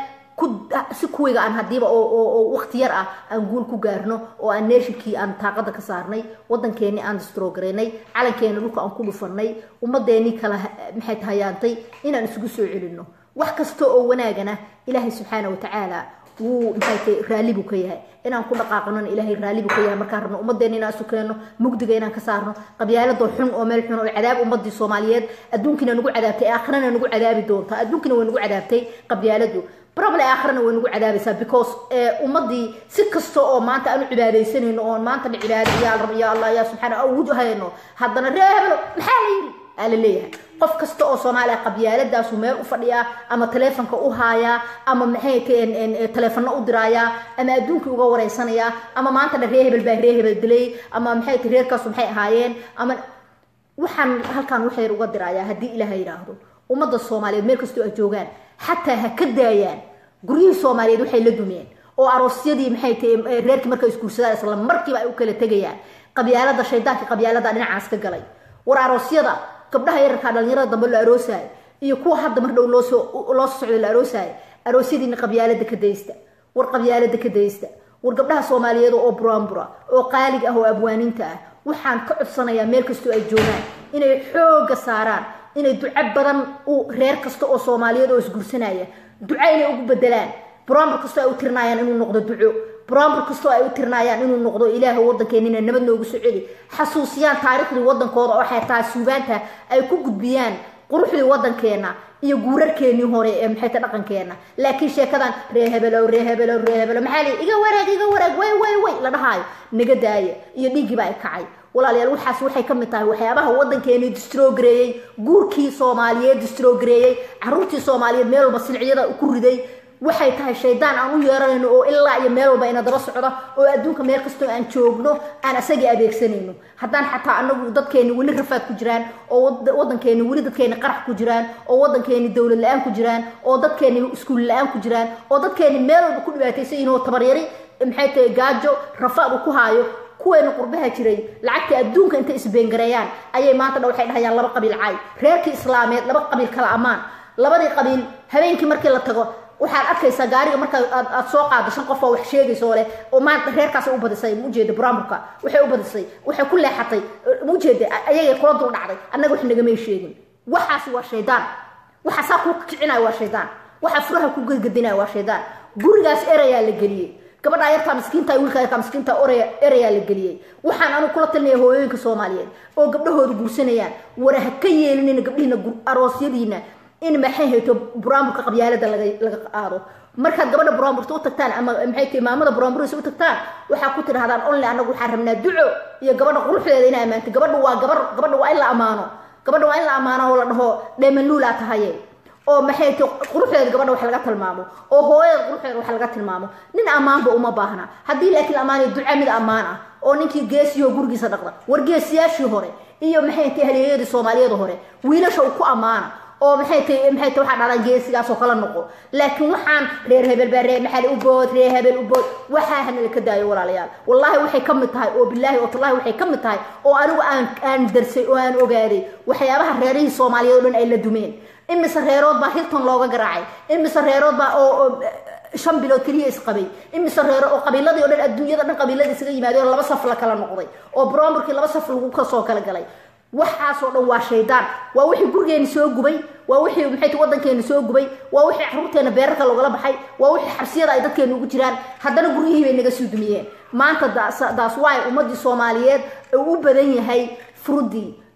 si kuwiga aan hadiiba oo waqti yar ah aan guul ku gaarno oo aan nationkii aan taaqada ka saarnay wadankeeni aan destroy-gareynay calankeena dhulka aan ku dhufanay ummadeeni kala maxay tahayaantay inaan isugu soo celino wax kasto oo wanaagana Ilaahay subhanahu wa ta'ala wuu maxay raali buu ka yahay inaan ku dhaqaaqno Ilaahay raali buu ka yahay marka rabno ummadeena inaan isu keeno mugdiga inaan ka saarno qabyaalada xun oo meel xun oo cadaab ummadii Soomaaliyeed adduunkina nagu cadaabtay aakhirana nagu cadaabi doonta adduunkina way nagu cadaabtay qabyaaladu probably aakhirana way nagu cadaabaysaa because ummadii si kasto oo maanta aanu cibaadeysanayno oo maanta cibaado ya rab ya Allah ya subhanahu wa ta'ala haddana reeblo maxaa yiri ala leeyahay qof kasta oo Soomaali qabyaaladaas meel u fadhiya ama telefoonka u haaya ama maxay teen telefoonka u diraya ama adduunka uga wareysanaya ama maanta reebel baa reebel dilay ama maxay reerkaas maxay ahaayeen ama waxaan halkan waxay uga diraya hadii Ilaahay yiraahdo ummadda Soomaaliyeed meel kasta ay joogaan حتى هكذايان قريه Soomaaliyeed waxay la dumeen oo aroosyadii maxay tahay reerkii markay isku soo isla markiiba ay u kala tagayaan qabyaalada shaydaanka qabyaalada dhinacaas ka galay war aroosyada gabdhaha yarka dhalinyarada dambe la aroosay iyo kuwa hadda mar dhow loo soo loo socdo la aroosay aroosyadiina qabyaalada ka deeysta war qabyaalada ka deeysta war gabdhaha Soomaaliyeed oo buraanbura oo qaalig ah oo abwaaninta ah waxaan ka codsanayaa meel kasta ay joogaan inay xoog saaraan inay duco badan oo reer kasta oo Soomaaliyeed oo isgursanaya duco inay ugu bedelaan buraanbur kasta ay u tirnaayaan inuu noqdo duco buraanbur kasta ay u tirnaayaan inuu noqdo Ilaahay wadankeena nabad noogu soo celi xasuusiyaan taariikhdii wadankooda oo xataa suugaanta ay ku gudbiyaan quruxdii wadankeena iyo guurarkeeni hore ee maxay dhaqankeena laakiin sheekadan reehebelo reehebelo reehebelo maxay iga wareeg iga wareeg way way way la dhahay naga daaya iyo dhigiba ay kacay walaalayaal waxaas waxay ka mid tahay waxyaabaha wadankeena destroy-gareeyay guurkii Soomaaliyeed destroy-gareeyay caruurtii Soomaaliyeed meel walba silciyada ku riday waxay tahay shaydaan aan u yeeranayno oo ilaa iyo meel walba ina daba socdo oo adduunka meel kasto aan joogno aan asaga adeegsanayno haddaan xataa anagu dadkeena wali rafaad ku jiraan oo wadankeena wali dadkeena qarax ku jiraan oo wadankeena dawlad la'aan ku jiraan oo dadkeena iskuul la'aan ku jiraan oo dadkeena meel walba ku dhibaataysan inoo tabaryari maxay tahay gaajo rafaad ku haayo kuweena qurbaha jiray lacagta adduunka inta isbeengareeyaan ayay maanta waxay dhahayaan laba qabiil caay reerkii islaameed laba qabiil kala amaan labadii qabiil habeenkii markii la tago waxaad arkaysaa gaariga marka aad soo qaado shan qof oo wax sheegayso leh oo maanta reerkaas u badisay muujeeda buraamurka waxay u badisay waxay ku leexatay muujeeda ayaga kula dul dhacday annaga wax naga ma sheegin waxaas waa shaydaan waxa saa ku kicinay waa shaydaan waxa furaha ku gadgadinay waa shaydaan gurigaas eraya la geliyay gabadha ayarta miskiinta wiilka ayarta miskiinta oraya eraya la geliyay waxaan anu kula talnay hooyooyinka Soomaaliyeed oo gabdhahoodu guursanayaan waraha ka yeelin gabdhiina aroosyadiina in maxay hayto buraamurka qabyaalada laga laga qaado marka gabadha buraamurta u tagtaan ama maxay tahay maamada buraamurta u tagtaan waxa ku tirahdaan only anagu waxaan rabnaa duco iyo gabadha quruxdeeda inay amaanto gabadha waa gabar gabadha waa in la amaano gabadha waa in la amaano oo la dhaho dheemanluula tahay oo maxay tahay quruxdeeda gabadha wax laga tilmaamo oo hooyada quruxdeeda wax laga tilmaamo nin amaanba uma baahna hadii laakiin amaano duco mid amaan ah oo ninkii geesiyo gurigiisa dhaqda war geesiyaashii hore iyo maxay tahay halyeeyada Soomaaliyeed hore wiilasha ku amaana oo maxay tahay maxay tahay waxa dhalan geesigaas oo kala noqo laakiin waxaan reer hebel baa reer maxay u bood reer hebel u bood waxa hanal ka daayo walaalayaal wallahi waxay ka mid tahay oo billahi oo tallahi waxay ka mid tahay oo anigu aan aan darsay oo aan ogaaday waxyaabaha reerihii Soomaaliyeed oo dhan ay la dumeen imise reerood baa Hilton looga garaacay imise reerood baa oo shan bilood kaliya isqabay imise reero oo qabiiladii oo dhan adduunyada dhan qabiiladii isaga yimaadeen laba saf la kala noqday oo buraamurkii laba saf lagu ka soo kala galay waxaas oo dhan waa shaydaan waa wixii gurigeena soo gubay waa wixii maxay wadankeena soo gubay waa wixii caruurteena beerarka looga baxay waa wixii xabsiyada ay dadkeena ugu jiraan haddana guriyihii bay naga soo dumiyeen maanta daas daas waay ummadii Soomaaliyeed oo u badan yahay furudi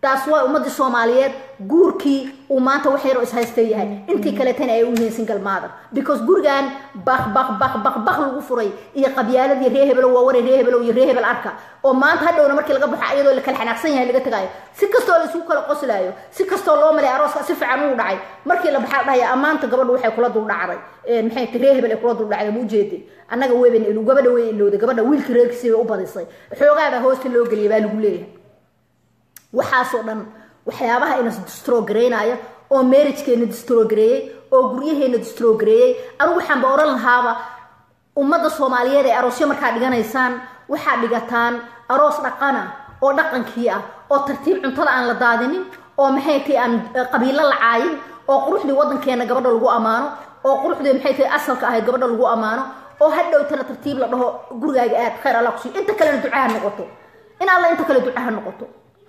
taas waa ummadda Soomaaliyeed guurkii uu maanta wax yar oo is haystay yahay intii kale tan ay u yihiin single mother because gurigan baq baq baq baq baq lagu furay iyo qabyaaladii reer hebel waa wareer reer hebel iyo reer hebel arka oo maanta hadhowna markii laga baxo iyadoo la kala xanaaqsan yahay laga tagayo si kastoo la isugu kala qoslaayo si kastoo loo malay arooska si fiican u dhacay markii la baxal dhahay amaanta gabadhu waxay kula dul dhacday ee maxay tii reer hebel ay kula dul dhacday ma ujeedin annaga weeben inu gabadha way ilowday gabadha wiilka reerkiisa u badisay xoogaada hoosta loo galiyay baa lagu leeyahay waxaas oo dhan waxyaabaha ina distrogareynaya oo marriage-keena distrogareeyay oo guryaheena distrogareeyay anigu waxaan ba oran lahaaba ummadda Soomaaliyeed ee aroosyo markaa dhiganaysaan waxaa dhigataan aroos dhaqana oo dhaqankii ah oo tartiib cuntada aan la daadinin oo maxay tahay aan qabiilo la caayin oo quruxdii wadankeena gabadha lagu amaano oo quruxdii maxay tahay asalka ahayd gabadha lagu amaano oo hadhow tala tartiib la dhaho gurigaaga aad khayr Allah ku sii inta kale ducaa noqoto in Allah inta kale ducaa noqoto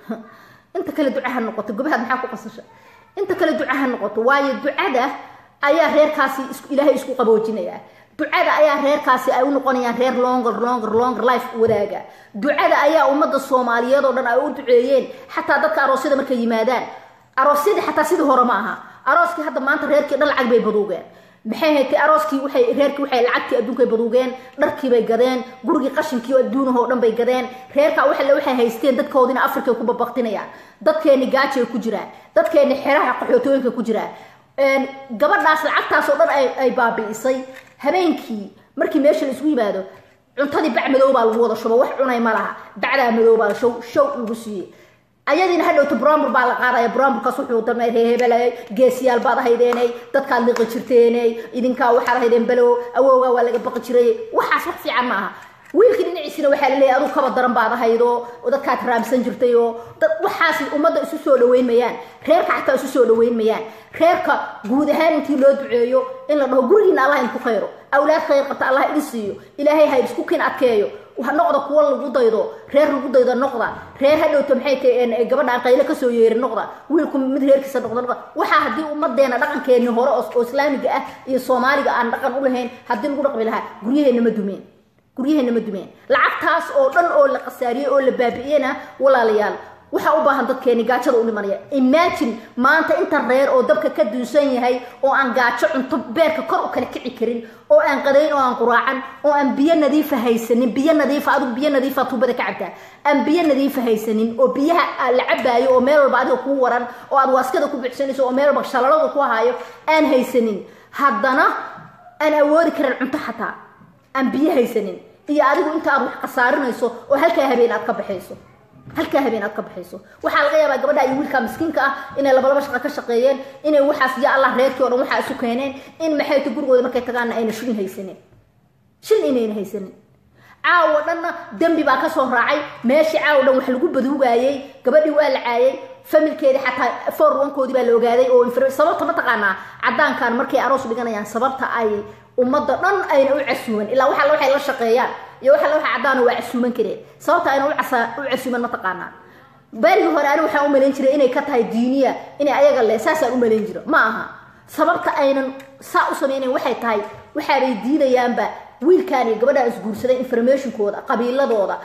inta kale ducaa noqoto gabadha maxaa ku qasasha inta kale ducaa noqoto waayo ducada ayaa reerkaasi isku Ilaahay isku qaboojinaya ducada ayaa reerkaasi ay u noqonayaan reer longer longer longer life wadaaga ducada ayaa ummadda Soomaaliyeed oo dhan ay u duceeyeen xataa dadka aroosyada markay yimaadaan aroosyada xataa sidii hore ma aha arooskii hadda maanta reerkii dhan lacag bay baduugeen maxay haytay arooskii waxay reerkii waxay lacagtii adduunka baduugeen dharkii bay gadeen gurigii qashinkii adduunaha oo dhan bay gadeen reerka waxa la waxay haysteen dadkoodina Afrika ku babaqtinayaan dadkeeni gaajo ku jiraan dadkeeni xiraha qaxootooyinka ku jiraan een gabadhaas lacagtaas oo dhan ay ay baabiisay habeenkii markii meesha la isku yimaado cuntadii bac madow baa lagu wada shubo wax cunay ma laha bacda madow baa show show lagu siiyay ayadina hadhowto bromber baa la qaadaya bromberkaas wuxuu damay reebelay geesiyaal baad haydeenay dadka liqi jirteenay idinka waxa haydeen balow awowga waa laga baqi jiray waxaas wax fiican ma aha wiilkii dhinaciisina waxa la leeyahay adu kaba daran baad haydo oo dadka taraamsan jirtay oo dad waxaas ummadda isu soo dhaweyn mayaan reerka xataa isu soo dhaweyn mayaan reerka guud ahaan intii loo duceeyo in la dhaho gurigiina Allah in ku khayro awlaad khayr qabta Allah idin siiyo Ilaahay hay isku kin adkeeyo waxa noqdo kuwa lagu daydo reer lagu daydo noqda reer hadhowto maxay tahay gabadha qaylo ka soo yeerin noqda wiilku mid reerkiisa noqdo waxa hadii ummadeena dhaqankeena hore oo islaamiga ah iyo Soomaaliga aan dhaqan u lahayn hadii lagu dhaqmi lahaa guryaheena ma dumeen guryaheena ma dumeen lacagtaas oo dhan oo la qasaariyay oo la baabi'iyana walaalayaal waxa u baahan dadkeena gaajada u dhimanaya imagine maanta inta reer oo dabka ka duusan yahay oo aan gaajo cunto beerka kor u kala kici karin oo aan qadayn oo aan quraacan oo aan biyo nadiif ah haysanin biyo nadiif ah adigu biyo nadiif ah tuubada ka cabtaa aan biyo nadiif ah haysanin oo biyaha la cabaayo oo meel walba adiga ku waran oo aad waaskada ku bixsanayso oo meel walba shalalada ku haayo aan haysanin haddana aan awoodi karin cunto xataa aan biyo haysanin iyo adigu inta aad wax qasaarinayso oo halka habeen aad ka baxayso halka habeen aad ka baxayso waxa laga yaabaa gabadha ay wiilka miskiinka ah inay laba laba shaqo ka shaqeeyeen inay waxaas ya Allah reerkii oo dhan waxa isu keeneen in maxay tu gurigooda markay tagaan ayna shilin haysanin shilin inayna haysanin caawa dhanna dambi baa ka soo raacay meeshii caawa dhan wax lagu baduugayay gabadhii waa la caayay familkeedii xataa four one koodii baa la ogaaday oo sababta ma taqaanaa cadaankan markay aroos dhiganayaan sababta ay ummadda dhan ayna u casuuman ilaa waxa waxay la shaqeeyaan iyo waxa la waxa cadaan waa casuuman kareen sababta ayna u casa u casuuman ma taqaanaa bari hore aan waxa u maleyn jiray inay ka tahay diiniya inay ayaga le saasa u maleyn jiro ma aha sababta ayna saa u sameeyeen waxay tahay waxa ay diidayaanba wiilkaan iyo gabadha isguursaday information-kooda qabiiladooda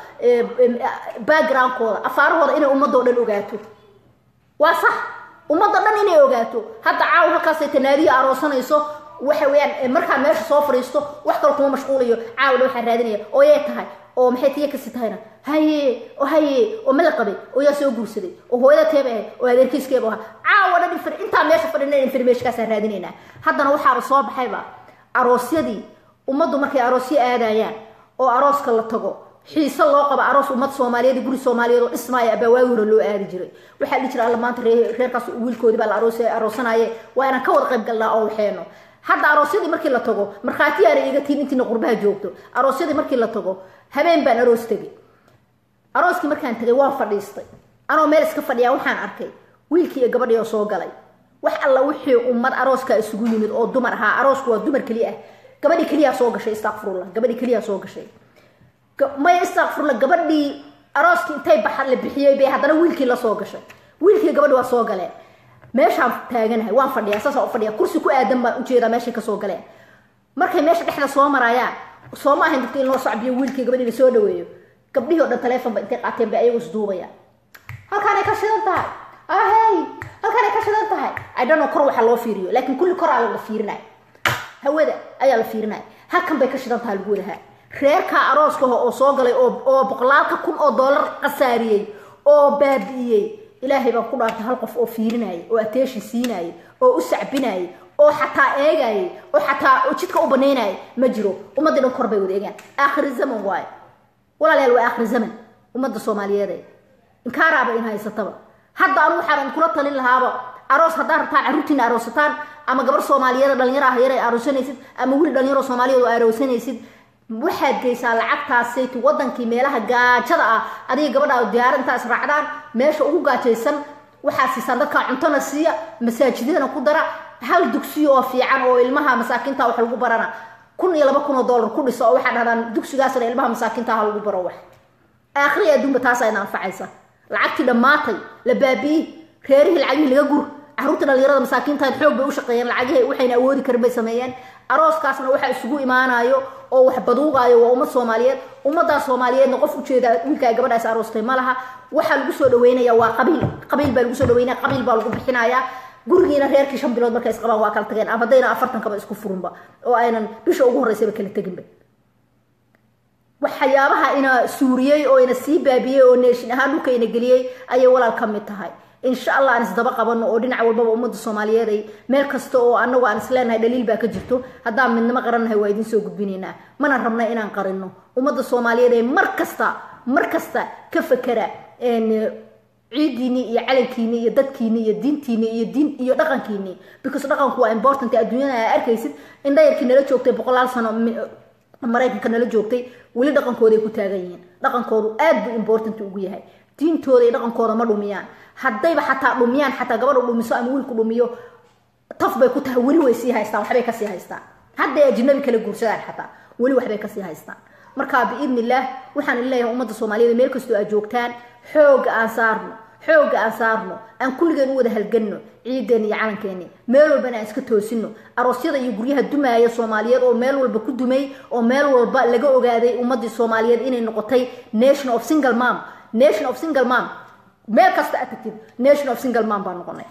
background-kooda afaarahooda inay ummadda dhan ogaato waa sax ummadda dhan inay ogaato hadda caaw halkaas ay tanaadiya aroosanayso waxa weeyaan marka meesha soo fariisto wax kale kuma mashquulayo caawda waxa raadinaya oo ay tahay oo maxay tiye ka sitayna haye oo haye oo mala qabay oo yaa soo guursaday oo hooyada teebay oo adeerkiiskeeba ah caawda dhifar inta meesha fadhinay information ka raadinayna haddana waxa soo baxayba aroosyadii ummaddu markay aroosyo aadayaan oo arooska la tago xiisa loo qaba aroos ummad Soomaaliyeed guri Soomaaliyeed oo ismaayo abawaawi hore loo aadi jiray waxa la jiraa maanta reerkaas wiilkoodii baa la aroosay aroosanaaye waa inaan ka wada qayb galnaa oo waxeeno hadda aroosyadii markii la tago marxaati yar iga tiin intii qurbaha joogto aroosyadii markii la tago habeen baan aroos tagay arooskii markaan tagay waan fadhiistay anoo meel iska fadhiya waxaan arkay wiilkii iyo gabadhii oo soo galay wax alla wixii ummad arooska isugu yimid oo dumar ahaa aroosku waa dumar kaliya ah gabadhii kaliya soo gashay astaghfirullah gabadhii kaliya soo gashay ma astaghfirullah gabadhii arooskii intay baxar la bixiyay bay haddana wiilkii la soo gashay wiilkii gabadhii waa soo galeen meeshaan taaganahay waan fadhiyaa saas oo fadhiyaa kursi ku aadan baan u jeedaa meesha ka soo galeen markay meesha dhexda soo marayaan soo ma ahayn dadkii loo socbiyo wiilkii gabadhii la soo dhaweeyo gabdhihii oo dhan telefoon ba intay qaateen bay ayagu isduubayaan halkaan ay ka shidan tahay ahey halkan ka shidan tahay I don't know kor waxa loo fiiriyo laakiin kulli kor ayaa la fiirinay hawada ayaa la fiirinay halkan bay ka shidan tahay lagu wadaha reerka arooska oo soo galay oo oo boqolaalka kun oo dollar qasaariyay oo baabiyay ilaahay baa ku dhaartay hal qof oo fiirinay oo attention siinay oo u sacbinay oo xataa eegay oo xataa jidka u baneynay ma jiro ummadda dhan kor bay wada eegaan aakhir zaman waay walaalayaal waa aakhir zaman ummadda Soomaaliyeed in kaaraaba in haysataba hadda aan waxaan kula talin lahaaba aroos hadaa rabtaan caruurtina aroosataan ama gabar Soomaaliyeed dhalinyaro ah yar ay aroosanaysid ama wiil dhalinyaro Soomaaliyeed oo aroosanaysid waxaad geysaa lacagtaas saytu wadankii meelaha gaajada ah adiga gabadha diyaarinta israacdaan meesha ugu gaajaysan waxa siisan dadka cuntona siiya masaajidana ku dara hal dugsi oo fiican oo ilmaha masaakiinta wax lagu barana kun iyo laba kun oo dollar ku dhiso waxa dhahdaan dugsigaasna ilmaha masaakiinta ha lagu baro wax aakhiri adduunba taas ay anfacaysa lacagtii dhamaatay la baabi reerihi lacagii laga gur caruurta dhalinyarada masaakiinta xoog bay u shaqeeyeen lacagahay waxayna awoodi karin bay sameeyeen arooskaasna waxa isugu imaanayo oo wax baduuqayo waa ummad Soomaaliyeed ummadda Soomaaliyeedna qof u jeeda wiilka gabadhaas aroostay malaha waxa lagu soo dhaweynaya waa qabiil qabiil baa lagu soo dhaweynaya qabiil baa lagu bixinaya gurigiina reerkii shan bilood markay isqabaan waa kala tageen ama hadayna afartan kaba isku furunba oo aynan bisha ugu horeysay kala taginba waxyaabaha ina suuriyay oo ina sii baabiyay oo nation ahaan dhulka ina galiyay ayay walaal ka mid tahay إن شاء الله أنا صدق قبنا ودين عول بابا أمد الصومالية ذي مركز تو أنا وأنا سلنا دليل بقى جبتو هذا من ما قرنا هو يدين سوق بيننا ما نرمنا إنا نقارنه أمد الصومالية ذي مركز تا مركز تا كيف كرا إن عيديني يعلن كيني يدد كيني يدين تيني يدين يدقن كيني because دقن هو important الدنيا أركيسد إن ده يمكن لا تشوفته بقول سنة مريك كنا لا جوكتي ولي دقن كودي كتاعين دقن كودو أد important وجيه هاي دين توري دقن كودا ما دوميان حتى حتى دوميان حتى قبل دوميسو أمول كدوميو طف بيكوتها ولي ويسي هايستان وحبي كسي هايستان حتى أجنبي كلا جورسان حتى ولي وحبي كسي هايستان مركا بإذن الله وحن الله أمد الصومالية ميركستو أجوكتان حوج آثارنا حوج آثارنا أن كل جنود هالجنة عيدني يعلن كاني مالو بنا إسكتوا سنو الرصيدة يجريها الدماء يا صومالية أو مالو البكود دماء أو مالو الب لجوا جادي أمد الصومالية إن النقطي nation of single mom nation of single mom ميركست أتكتب nation of single mom بانقني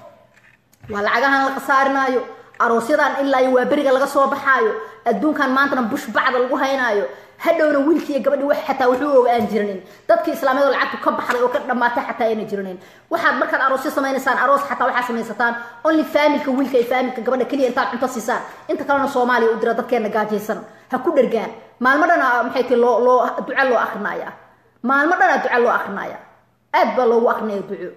والعجها القصارنا يو الرصيدة إلا يوابرق القصوى بحايو الدون كان ما أنتنا بش بعض الوهينا يو هدونا ويلكي قبل واحد حتى وحوق أنجرنين تذكر إسلامي ولا عبد كب حرق وكذا ما حتى ينجرنين واحد مركز أروسي سمين إنسان أروس حتى واحد سمين ستان only family كويلكي family قبل كلي أنت أنت سيسان أنت كلنا صومالي ودرا تذكر نجاجي سن هكون رجال ما المرنا محيط لو لو دعاء له أخنايا ما المرنا دعاء له أخنايا أدب له أخنايا دعاء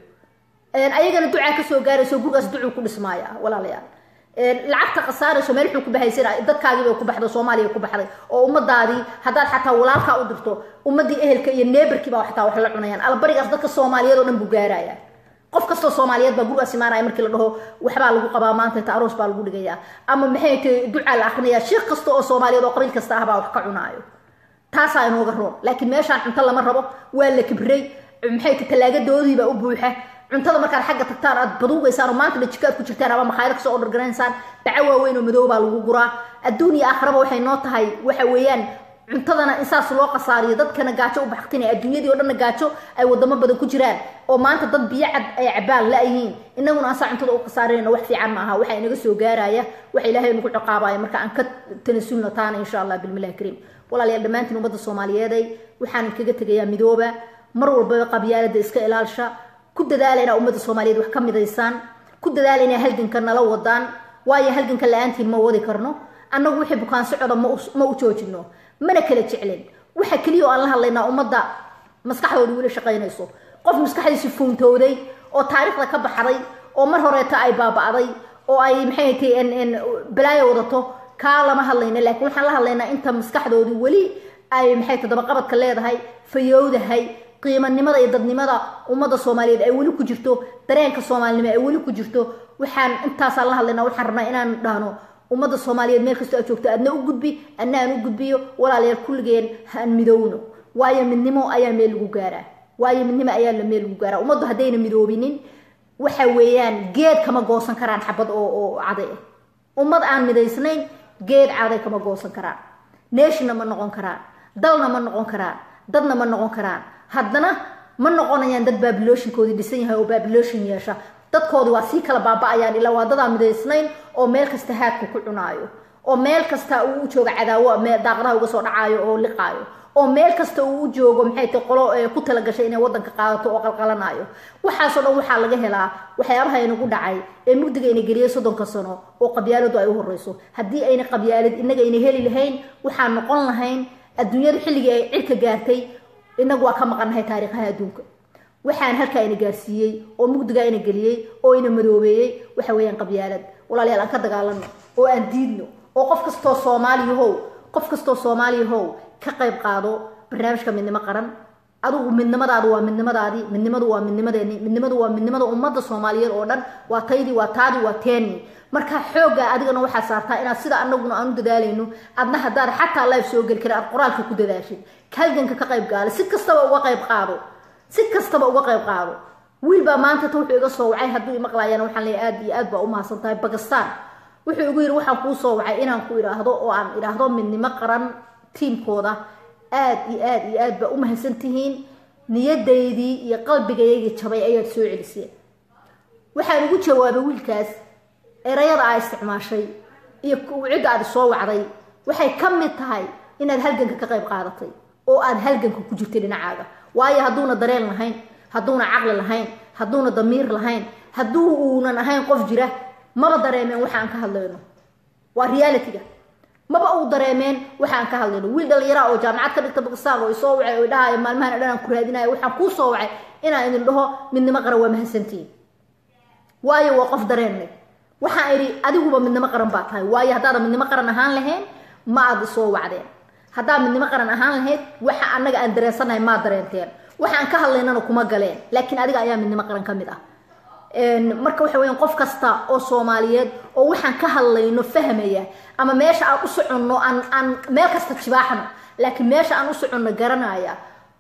إن أيجنا دعاء كسو جاري سو بوجس دعاء كل اسمايا ولا ليان لعبت قصار سومالي حكو بهايسين دad kaagiba ku baxdo Soomaaliya ku baxday oo ummadaadi hadaad xataa walaalka u dirto ummadii ehelka iyo neighborkiiba waxtaa wax la cunayaan albarigaas dadka Soomaaliyeed oo dhan buu gaaraya qof kasto Soomaaliyeed ba guriga simaanay markii la dhaho waxba lagu qabaa maanta ta aroos baa lagu dhigaya ama maxay tahay duca la akhriya sheekh kasto oo Soomaaliyeed oo qabiil kasta ah baa wax ka cunaayo taas ay nooga roon laakiin meeshaan cunto lama rabo waa la kibray maxay tahay talaagadoodii baa u buuxa cuntada markaad xagga tagtaan aad baduugaysaan oo maanta jikaad ku jirtaan ama makhaayad ka soo order garaysaan dacawa weyn oo madow baa lagu guraa adduuniya aakhiraba waxay noo tahay waxa weeyaan cuntadana insaas loo qasaariyo dadkana gaajo u baxqinay adduunyadii oo dhan gaajo ay wadamo badan ku jiraan oo maanta dad biyo cad ay cabaan la yihiin inaguna aan cuntada u qasaarayna wax fiican ma aha waxa inaga soo gaaraya waxa Ilaahay nagu ciqaabayo marka aan ka tanasulno taana insha Allah bil milah kareem walaalayaal dhamaantiin ummadda Soomaaliyeed waxaan kaga tagayaa midooba mar walba qabyaalada iska ilaalsha ku dadaalayna ummadda Soomaaliyeed wax ka midaysan ku dadaalayna halganka nala wadaan waayo halganka la'aantii ma wadi karno annagu wixii bukaan socda ma u joojino mana kala jecleen waxa kaliya oo aan la hadlaynaa ummadda maskaxdooda weli shaqaynayso qof maskaxdiisa fuuntooday oo taariikhda ka baxday oo mar horeeta ay baaba'day oo ay maxay tahay in in balaayo wadato ka lama hadlayna laakiin waxaan la hadlaynaa inta maskaxdoodu weli ay maxay tahay dabaqabadka leedahay fayowdahay qiimanimada iyo dadnimada ummadda Soomaaliyeed ay wali ku jirto dareenka Soomaalinimo ay wali ku jirto waxaan intaas la hadlaynaa waxaan rabnaa inaan dhahno ummadda Soomaaliyeed meel kasta ay joogto adna u gudbi anna aan u gudbiyo walaalayaal kulligeen haan midowno waayo midnimo ayaa meel lagu gaaraa waayo midnimo ayaa la meel lagu gaaraa ummaddu hadayna midoobinin waxa weeyaan geed kama goosan karaan xabad oo oo caday ummad aan midaysnayn geed caday kama goosan karaan nation ma noqon karaan dalna ma noqon karaan dadna ma noqon karaan haddana ma noqonayaan dad population-koodii dhisan yahay oo population yeesha dadkoodi waa sii kala baaba'ayaan ilaa waa dadaan midaysnayn oo meel kasta haadku ku cunaayo oo meel kasta uu u jooga cadaawo daaqadaha uga soo dhacaayo oo liqaayo oo meel kasta uu u joogo maxay tahay qolo ku tala gashay inay wadanka qaadato oo qalqalanayo waxaasoo dhan waxaa laga helaa waxyaabaha inagu dhacay ee mugdiga ina geliyay soddonka sano oo qabyaaladu ay u horeyso haddii ayna qabyaalad inaga ina heli lahayn waxaan noqon lahayn adduunyada xilligii ay cirka gaartay inagu waa ka maqannahay taariikhaha adduunka waxaan halkaa ina gaarsiiyey oo mugdigaa ina geliyey oo ina madoobeeyey waxa weeyaan qabyaalad walaalayaal aan ka dagaalano oo aan diidno oo qof kastoo soomaaliyahow qof kastoo soomaaliyahow ka qayb qaado barnaamijka midnimo qaran adigu midnimadaadu waa midnimadaadii midnimadu waa midnimadeeni midnimadu waa midnimada ummadda soomaaliyeed oo dhan waa taydii waa taadii waa teeni marka xooga adigana waxaa saartaa inaad sida anaguna aanu dadaalayno adna haddaad xataa live soo geli kara aad qoraalka ku dadaashid halganka ka qayb gaala si kastaba uga qayb qaado si kastaba uga qayb qaado wiil baa maanta ta wuxuu iga soo wacay hadduu imaqlaayana waxaan leeyahay aad iyo aad baa u mahadsan tahay Pakistan wuxuu igu yiri waxaan kuu soo wacay inaan ku iraahdo oo aan iraahdo midnimo qaran tiimkooda aad iyo aad iyo aad baa u mahadsan tihiin niyadaydii iyo qalbigayga jabay ayaad soo celisay waxaan ugu jawaabay wiilkaas erayada ay isticmaashay iyo cid aad soo wacday waxay ka mid tahay inaad halganka ka qayb qaadatay oo aad halganka ku jirtay dhinacaaga waayo hadduuna dareen lahayn hadduuna caqli lahayn hadduuna damiir lahayn hadduu uunan ahayn qof jira maba dareemeen waxaan ka hadlayno waa reality-ga maba uu dareemeen waxaan ka hadlayno wiil dhalinyaro oo jaamacad ka dhigta Pakistan oo soo wacay oo dhahay maalmahan dhan ku raadinayo waxaan ku soo wacay inaan idin dhaho midnimo qaran waa mahadsantiin waayo waa qof dareen leh waxaan iri adiguba midnimo qaran baa tahay waayo haddaad midnimo qaran ahaan lahayn ma aad soo wacdeen haddaad midnimo qaran ahaan lahayd waxa annaga aan dareensanahay ma dareenteen waxaan ka hadlaynana kuma galeen laakiin adiga ayaa midnimo qaran ka mid ah marka waxa weeyaan qof kasta oo Soomaaliyeed oo waxaan ka hadlayno fahmaya ama meesha aan u soconno aan aan meel kasta jibaaxno laakiin meesha aan u soconno garanaya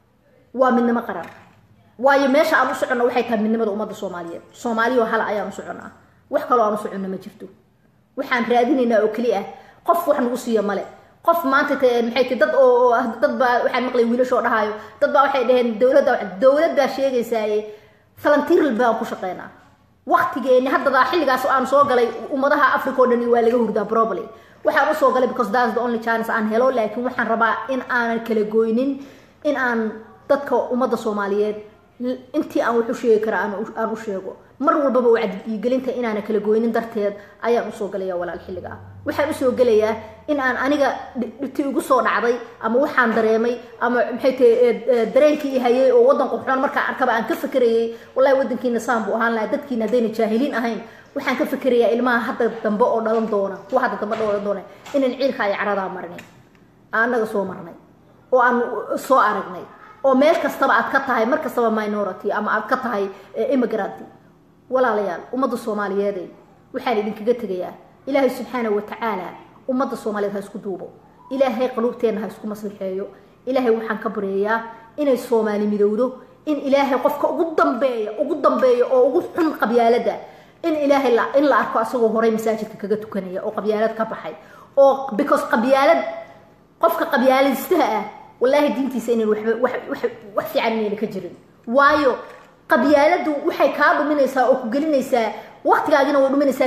waa midnimo qaran waayo meesha aan u soconno waxay tahay midnimada ummadda Soomaaliyeed Soomaaliyo hal ayaan u soconaa wax kale oo aan u soconno ma jirto waxaan raadinaynaa oo kaliya qof wax nagu siiyo male qof maanta maxay tahay dad oo dad baa waxaan maqlay wiilasho dhahayo dad baa waxay dhaheen dawladda dawladda sheegaysay falantiir baan ku shaqeynaa waqtigeeni hadda xilligaas aan soo galay ummadaha Afrika oo dhan waa laga hurdaa probably waxaan u soo galay because that's the only chance aan helo laakiin waxaan rabaa in aanan kala gooynin in aan dadka ummadda Soomaaliyeed intii aan wax u sheegi kara aan u sheego mar walba oo cad gelinta in aan kala gooynin darteed ayaan u soo galaya walaal xilliga waxaan u soo galayaa in aan aniga dhibti ugu soo dhacday ama waxaan dareemay ama maxay tahay dareenkii hayay oo wadan qoxoon marka arkaba aan ka fikrayay wallahi wadankiina saan buu ahaan lahaa dadkiina hadayna jaahiliin ahayn waxaan ka fikrayaa ilmaha hadda dambe oo dhalan doona wax hadda dambe dhalan doona inaan ciilka ay carada marnay aanaga soo marnay oo aan soo aragnay oo meel kastaba aad ka tahay mar kastaba minority ama aad ka tahay immigrant walaalayaal ummadda Soomaaliyeed waxaan idinkaga tagayaa ilaahay subhanahu wa ta'ala ummadda Soomaaliyeed ha isku duubo ilaahay qalubteena ha isku maslixeeyo ilaahay waxaan ka bareeyaa inay Soomaali midowdo in ilaahay qofka ugu dambeeyo ugu dambeeyo oo ugu xun qabyaalada in ilaahay la in la arko asagoo horay masaajidka kaga tukanaya oo qabyaalad ka baxay oo because qabyaalad qofka qabyaaladistaha ah wallahi diintiisa inay wax wax wax fiican inay ka jirin waayo qabyaaladu waxay ka dhuminaysaa oo ku gelinaysaa waqtigaagina way dhuminaysaa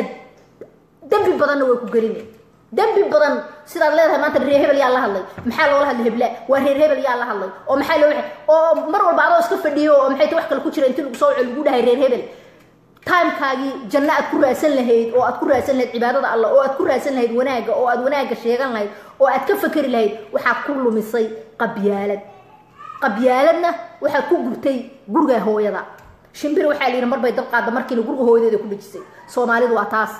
dambi badan way ku gelinay dambi badan sida leedahay maanta reer hebel yaa la hadlay maxaa loo hadlay hebla waa reer hebel yaa la hadlay oo maxaa loo oo mar walba adoo iska fadhiyo oo maxay tahay wax kale ku jira intii lagu soo wacay lagu dhahay reer hebel time kaagi janna aad ku raadsan lahayd oo aad ku raadsan lahayd cibaadada Allah oo aad ku raadsan lahayd wanaaga oo aad wanaaga sheegan lahayd oo aad ka fakari lahayd waxa ku lumisay qabyaalad qabyaaladna waxa ku gurtay guriga hooyada shimbir waxa la yiri mar bay dab qaada markii guriga hooyadeeda ku dhijisay Soomaalidu waa taas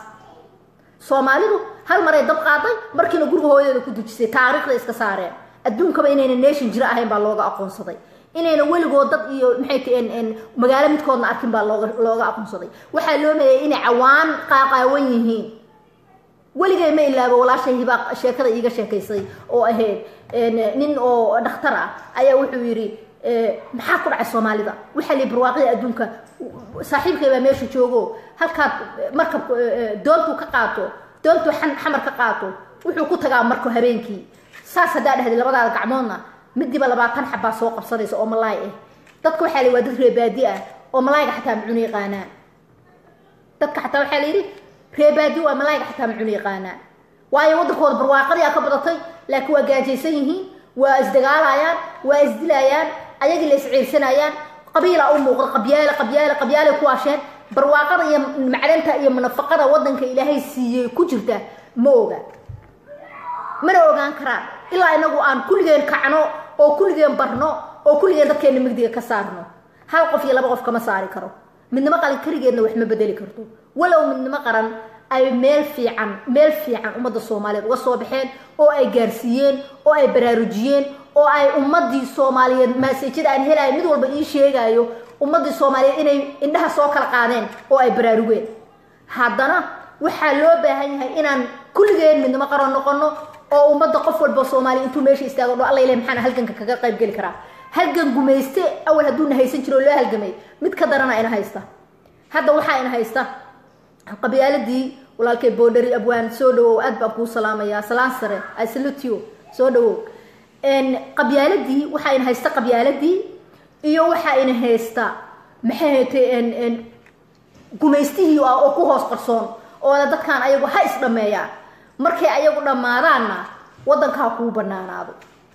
Soomaalidu hal mar ay dab qaaday markii guriga hooyadeeda ku dhijisay taariikhda iska saareen adduunka inayna nation jira ahayn baa looga aqoonsaday inayna weligood dad iyo maxay tahay in magaalo midkoodna arkin baa looga looga aqoonsaday waxa loo meeyay inay cawaan qaaqaawan yihiin weligay ma ilaabo walaashay hiba sheekada iiga sheekaysay oo ahayd nin oo dhakhtar ah ayaa wuxuu yiri maxaa ku dhacay Soomaalida waxa li barwaaqada adduunka saaxiibkay baa meesha joogo halka markab doontu ka qaato doontu xamar ka qaato wuxuu ku tagaa markuu habeenkii saas hadaa dhahay labada gacmoodna midiba labaatan xabba soo qabsadaysa oo malaay ah dadka waxaa la waa dad reebaadi ah oo malaayga xataa macuni yaqaanaan dadka xataa waxaa la yidhi reebaadi waa malaayga xataa macuni yaqaanaan waayo wadankooda barwaaqadii ka badatay laakiin waa gaajaysan yihiin waa isdagaalayaan waa isdilayaan ayagii la isciirsanayaan qabiila u muuqda qabyaale qabyaale qabyaale ku waasheen barwaaqada iyo macdanta iyo nafaqada wadanka ilaahay siiyay ku jirta ma oga mana ogaan karaan ilaa inagu aan kulligeen kacno oo kulligeen barno oo kulligeen dadkeena migdiga ka saarno hal qof iyo laba qof kama saari karo midnimo qalin kaligeedna wax ma bedeli karto walow midnimo qaran ay meel fiican meel fiican ummadda Soomaaliyeed uga soo baxeen oo ay gaarsiiyeen oo ay baraarujiyeen oo ay ummadii Soomaaliyeed message aan helay mid walba ii sheegayo ummadii Soomaaliyeed inay indhaha soo kala qaadeen oo ay baraarugeen haddana waxa loo baahan yahay inaan kulligeen midnimo qaran noqono oo ummadda qof walba Soomaali intuu meesha istaago Allah ilaahay maxaan halganka kaga qayb gali karaa halgan gumayste awal haduu haysan jiro loo halgamay mid ka darana ina haysta hadda waxa ina haysta qabyaaladii walaalkay boodari abwaan soo dhawow aad baan ku salaamaya salaan sare ay salute you soo dhawow en qabyaaladii waxa ina haysta qabyaaladii iyo waxa ina haysta maxay en en gumaystii oo ku hoos qarsoon oo dadkan ayagu ha is dhameeyaan markay ayagu dhamaadaana wadanka ku banaanaado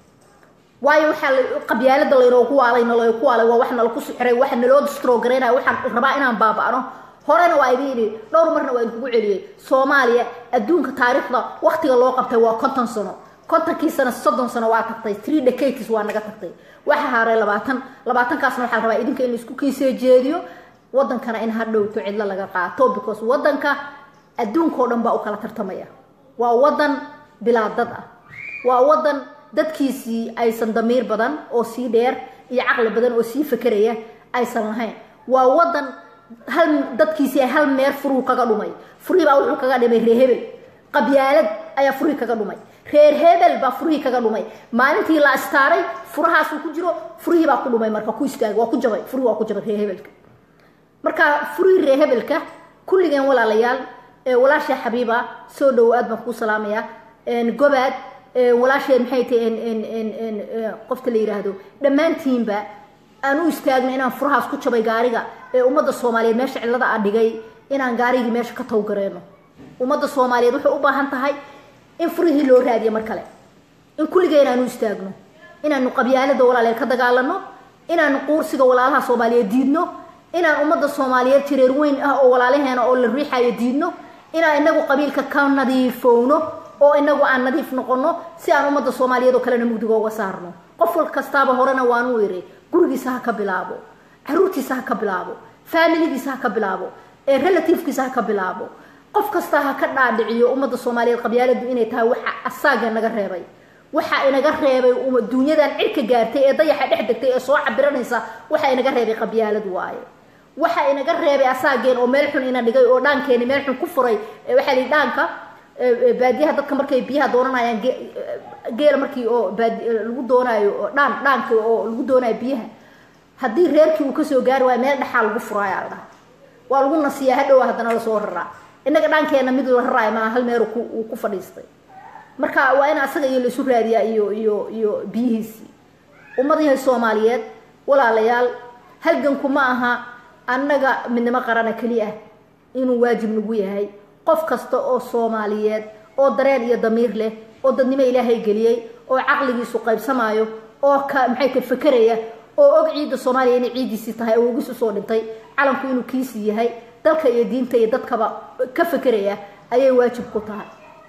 waayo waxa qabyaalada leeyo ku waalayna leeyo ku waalay waa waxna la ku sixray waxna loo distrogareena waxaan rabaa inaan baaba'no horena waa idin dhowr marna waa idinku celiyay Soomaaliya adduunka taariikhda waqtiga loo qabtay waa konton sano kontonkii sano soddon sano waa tagtay three decades waa naga tagtay waxa haaray labaatan labaatan kaasna waxa rabaa idinka in isku kiisay jeediyo wadankana in hadhowto cidla laga qaato because wadanka adduunka oo dhan baa u kala tartamaya waa wadan bilaadad ah waa wadan dadkiisii aysan damiir badan oo si dheer iyo aqli badan oo si fikraya aysan lahayn waa wadan hal dadkiisii hal meer furu kaga dhumay furi baa wuxuu kaga dhimay reer hebel qabyaalad ayaa furi kaga dhumay reer hebel baa furi kaga dhumay maalintii la astaaray furahaas uu ku jiro furi baa ku dhumay marka ku istaag waa ku jabay furi waa ku jabay reer hebelka marka furi reer hebelka kulligeen walaalayaal ee walaasha xabiiba soo dhawaad baan ku salaamaya een gobaad walaashay maxay tahay in in in in qofta la yiraahdo dhamaantiinba aanu istaagno inaan furahaas ku jabay gaariga ee ummadda Soomaaliyeed meesha cilada aan dhigay inaan gaarigi meesha ka taw gareeno ummadda Soomaaliyeed waxay u baahan tahay in furihii loo raadiyo mar kale in kulligeen aanu istaagno inaanu qabyaalada walaalay ka dagaalano inaanu quursiga walaalaha Soomaaliyeed diidno inaan ummadda Soomaaliyeed tireer weyn ah oo walaalaheena oo la riixayo diidno inaan inagu qabiilka ka nadiifowno oo inagu aan nadiif noqono si aan ummadda Soomaaliyeed oo kale mugdiga uga saarno qof wal kastaaba horena waan u yiri gurigiisa ha ka bilaabo caruurtiisa ha ka bilaabo familigiisa ha ka bilaabo ee relativekiisa ha ka bilaabo qof kasta ha ka dhaadhiciyo ummadda Soomaaliyeed qabyaaladu inay tahay waxa asaaga naga reebay waxa inaga reebay dunyadan cirka gaartay ee dayaxa dhex degtay ee soo cabiranaysa waxa inaga reebay qabyaaladu waaye waxa inaga reebay asaageen oo meel xun ina dhigay oo dhaankeeni meel xun ku furay waxa li dhaanka baadiyaha dadka markay biyaha doonanayaan geel markii oo lagu doonayo dhaan dhaanka oo lagu doonayo biyaha hadii reerkii uu ka soo gaar waay meel dhaxal lagu furaaya la waa lagu nasiyaa hadhow hadana la soo raraa inaga dhaankeena mid la raray ma hal meel uu ku fadhiistay marka waa in asaga iyo la isu raadiyaa iyo iyo iyo biyihiisi ummadii Soomaaliyeed walaalayaal halganku ma aha annaga midnimo qaran kaliya inuu waajib nagu yahay qof kasta oo Soomaaliyeed oo dareen iyo damiir leh oo dadnimo Ilaahay galiyay oo aqligiisu qaybsamayo oo ka maxay ka fikraya oo og ciida Soomaaliya in ciidiisi tahay oo ugu soo dhintay calanku inuu kiisi yahay dalka iyo diinta iyo dadkaba ka fikraya ayay waajib ku tahay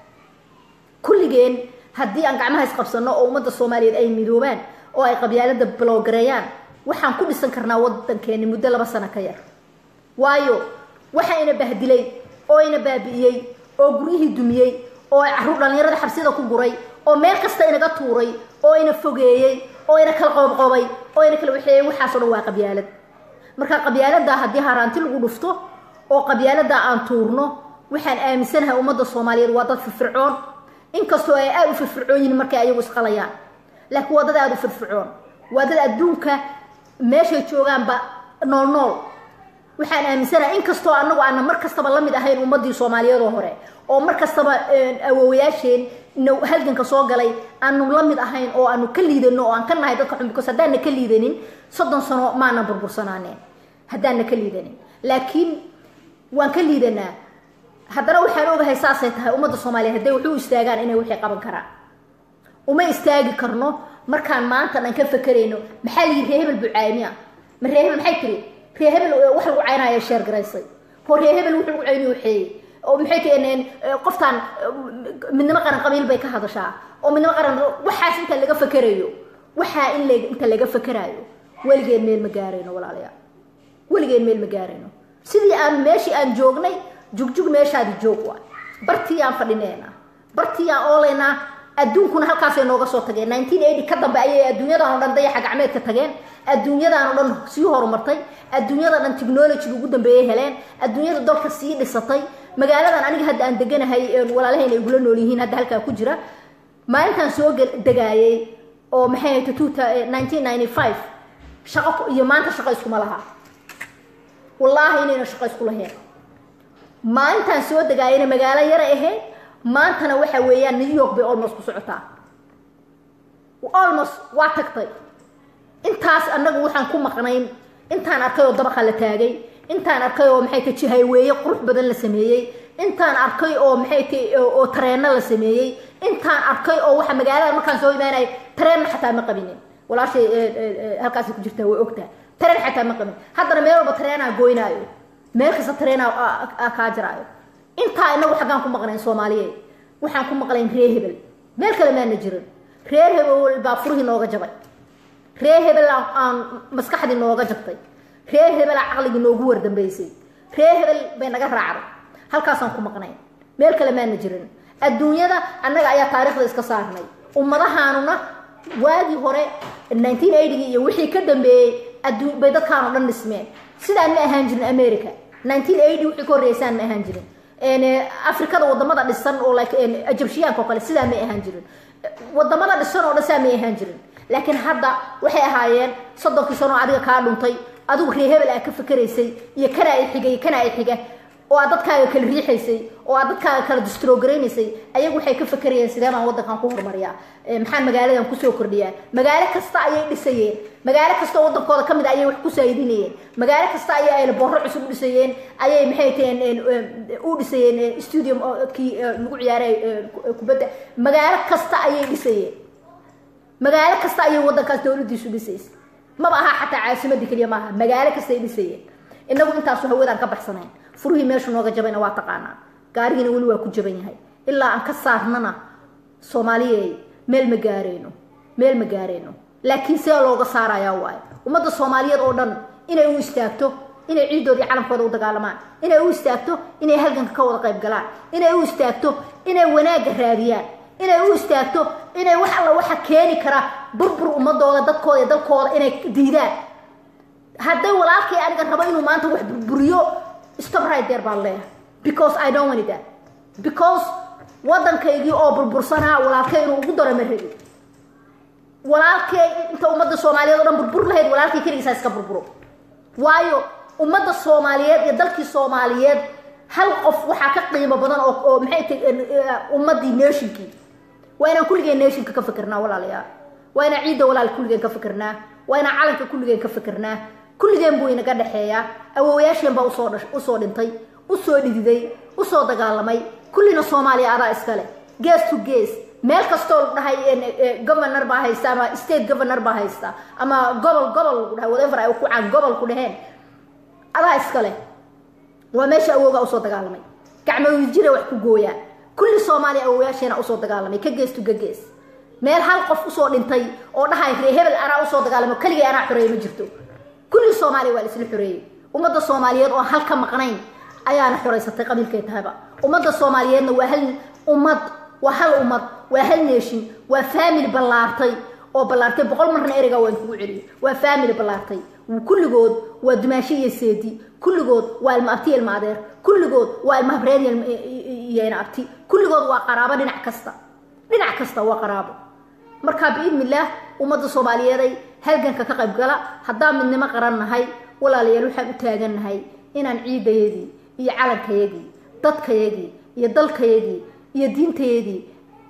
kulligeen haddii aan gacmaha is qabsano oo ummadda Soomaaliyeed ay midoobaan oo ay qabyaalada bloggareeyaan waxaan ku dhisan karnaa wadankeena muddo laba sano ka yar waayo waxa ina bahdilay oo ina baabi'iyay oo guriyihii dumiyay oo carruur dhalinyarada xabsida ku guray oo meel kasta inaga tuuray oo ina fogeeyay oo ina kala qoobqoobay oo ina kala waxay waxa soo waa qabyaalad marka qabyaalada haddii haraanti lagu dhufto oo qabyaalada aan tuurno waxaan aaminsanahay ummadda Soomaaliyeed waa dad firfircoon inkastoo ay aad u firfircoon yihiin markay ayagu isqalayaan laakiin waa dad aad u firfircoon waa dad adduunka meesha joogaan ba nool nool waxaan aaminsanahay inkastoo anagu aan mar kastaba la mid ahayn ummadii Soomaaliyeed oo hore oo mar kastaba awoowayaasheen inuu halganka soo galay aanu la mid ahayn oo aanu ka liidano oo aan ka nahay dadka xun because haddaana ka liidanin soddon sano maana burbursanaaneen haddaana ka liidanin laakiin waan ka liidanaa haddana waxaan ogahay saasay tahay ummadda soomaaliyeed hadday wuxuu istaagaan inay wixii qaban karaan uma istaagi karno markaan maanta dhan ka fakarayno maxaa la yidhi reehebel bucaaymiya ma reehebel maxay tiri reehebel wax lagu caynaya sheer garaysay hoo reehebel wuxuu lagu cayniyo waxeeyey oo maxay keeneen qoftaan midnimo qaran qabiil bay ka hadashaa oo midnimo qaran waxaas inta laga fakarayo waxaa in la inta laga fakarayo waligeen meel ma gaarayno walaalayaal waligeen meel ma gaarayno sidii aan meeshii aan joognay jugjug meeshaadi joog waay bartii aan fadhineena bartii aan oolayna adduunkuna halkaasay nooga soo tageen nineteen eighty ka dambe ayay adduunyadan oo dhan dayaxa gacmeedka tageen adduunyadan oo dhan sii horumartay adduunyada dhan technology ugu dambeeyay heleen adduunyada dalka sii dhisatay magaaladan aniga hadda aan deganahay walaalahayna igula nool yihiin hadda halkaa ku jira maalintaan soo degaayay oo maxay ahayd nineteen ninety-five shaqo iyo maanta shaqo iskuma laha wallaahi inayna shaqo isku lahayn maalintaan soo degaayayna magaalo yara ahayd maantana waxa weeyaan New York bay almost ku socotaa almost waa tagtay intaas annagu waxaan ku maqnayn intaan arkay oo dabaqa la taagay intaan arkay oo maxay tahay highway qurux badan la sameeyay intaan arkay oo maxay tahay oo tareen la sameeyay intaan arkay oo waxa magaalada markaan soo imaanay tareen xataa ma qabinin walaashay halkaas ku jirtaa way ogtaa tareen xataa ma qabin haddana meel walba tareen aan gooynaayo meel kasta tareen aan ka jiraayo inta inagu xagaan ku maqnayn Soomaaliyeed waxaan ku maqlayn reehebel meel kale ma jirin reehebel baa furhi nooga jabay reehebel aan maskaxdi nooga jabtay reehebel aqliga noogu war dambeysay reehebel bay naga raacday halkaas aan ku maqnayn meel kale ma jirin adduunyada annaga ayaa taariikhda iska saarnay ummadahaanuna waagi hore nineteen eighty iyo wixii ka dambeeyay adduun bay dadkaan oo dhan dhismeen sida aan ahaan jirin America nineteen eighty wixii ka horeysaan ma ahaan jirin een Afrikada wadamada dhisan oo like een Egyptianka kale sida ma ahaan jirin wadamada dhisan oo dhasa ma ahaan jirin laakiin hadda waxay ahaayeen soddon sano adiga ka dhuntay adigu reehebel ay ka fikiraysay iyo kana ay xigay kana ay xiga oo dadkaaga kala riixaysay oo dadkaaga kala distrogaraysay ayagu waxay ka fikirayeen sidee baan wadankan ku horumariyaa maxaan magaaladan ku soo kordhiyaa magaalo kasta ayay dhisayeen magaalo kasta oo wadankooda kamid ayay wax ku saayidinayeen magaalo kasta ayay ay boorro cusub dhisayeen ayay maxay teen u dhisayeen studio ki lagu ciyaaray kubadda magaalo kasta ayay dhisayeen magaalo kasta ayay wadankaas dawladdiisu dhisaysay ma aha xataa caasimadii kaliya ma aha magaalo kasta ay dhisayeen inagu intaas hawadan ka baxsaneen furhi meeshu nooga jabayna waa taqaanaa gaarigina wali waa ku jaban yahay ilaa aan ka saarnana Soomaaliyeed meel ma gaareyno meel ma gaareyno laakiin see looga saarayaa waay ummadda Soomaaliyeed oo dhan inay u istaagto inay ciidoodii calankooda u dagaalamaan inay u istaagto inay halganka ka wada qayb galaan inay u istaagto inay wanaaga raadiyaan inay u istaagto inay wax alla waxa keeni kara burbur ummadooda dadkooda iyo dalkooda inay diidaan hadday walaalkay aniga rabo inuu maanta wax burburiyo stop right there baa because I don't want that because wadankaygii oo burbursanaa walaalkay inuu ugu daro ma rabi walaalkay inta ummadda Soomaaliyeed oo dhan burbur lahayd walaalkay kaligiisa iska burburo waayo ummadda Soomaaliyeed iyo dalkii Soomaaliyeed hal qof waxa ka qiimo badan oo maxay tahay ummadii nationkii waana kulligeen nationka ka fikirnaa walaalayaal waana ciidda walaal kulligeen ka fikirnaa waana calanka kulligeen ka fikirnaa kulligeen buu inaga dhaxeeyaa awoowayaasheen baa u soo dhash u soo dhintay u soo dhididay u soo dagaalamay kullina Soomaaliya adaa iskale gees to gees meel kasto dhahay governor baa haysta ama state governor baa haysta ama gobol gobol dhahay whatever ay ku caan gobol ku dhaheen adaa iskale waa meesha awooga u soo dagaalamay gacmo jira wax ku gooyaa kulli Soomaaliya awoowayaasheena u soo dagaalamay ka gees to gees meel hal qof u soo dhintay oo dhahay reehebel ana u soo dagaalamay kaliya ana xureey ma jirto kulli Soomaaliya waa isla xureeyay ummadda Soomaaliyeed oo halka maqnayn ayaana xureysatay qabiilkay tahaba ummadda Soomaaliyeedna waa hal ummad waa hal ummad waa hal nation waa family ballaartay oo ballaartay boqol marna ereyga waan kugu celiyo waa family ballaartay kulligood waa dumaashi iyo seedi kulligood waa ilma abti ilma adeer kulligood waa ilma habreed iyo abti kulligood waa qaraabo dhinac kasta dhinac kasta waa qaraabo marka biidmillah ummadda Soomaaliyeed halganka ka qayb gala haddaan midnimo qarannahay walaalayaal waxaan u taagannahay inaan ciidayadii iyo calankayagii dadkayagii iyo dalkayagii iyo diintayagii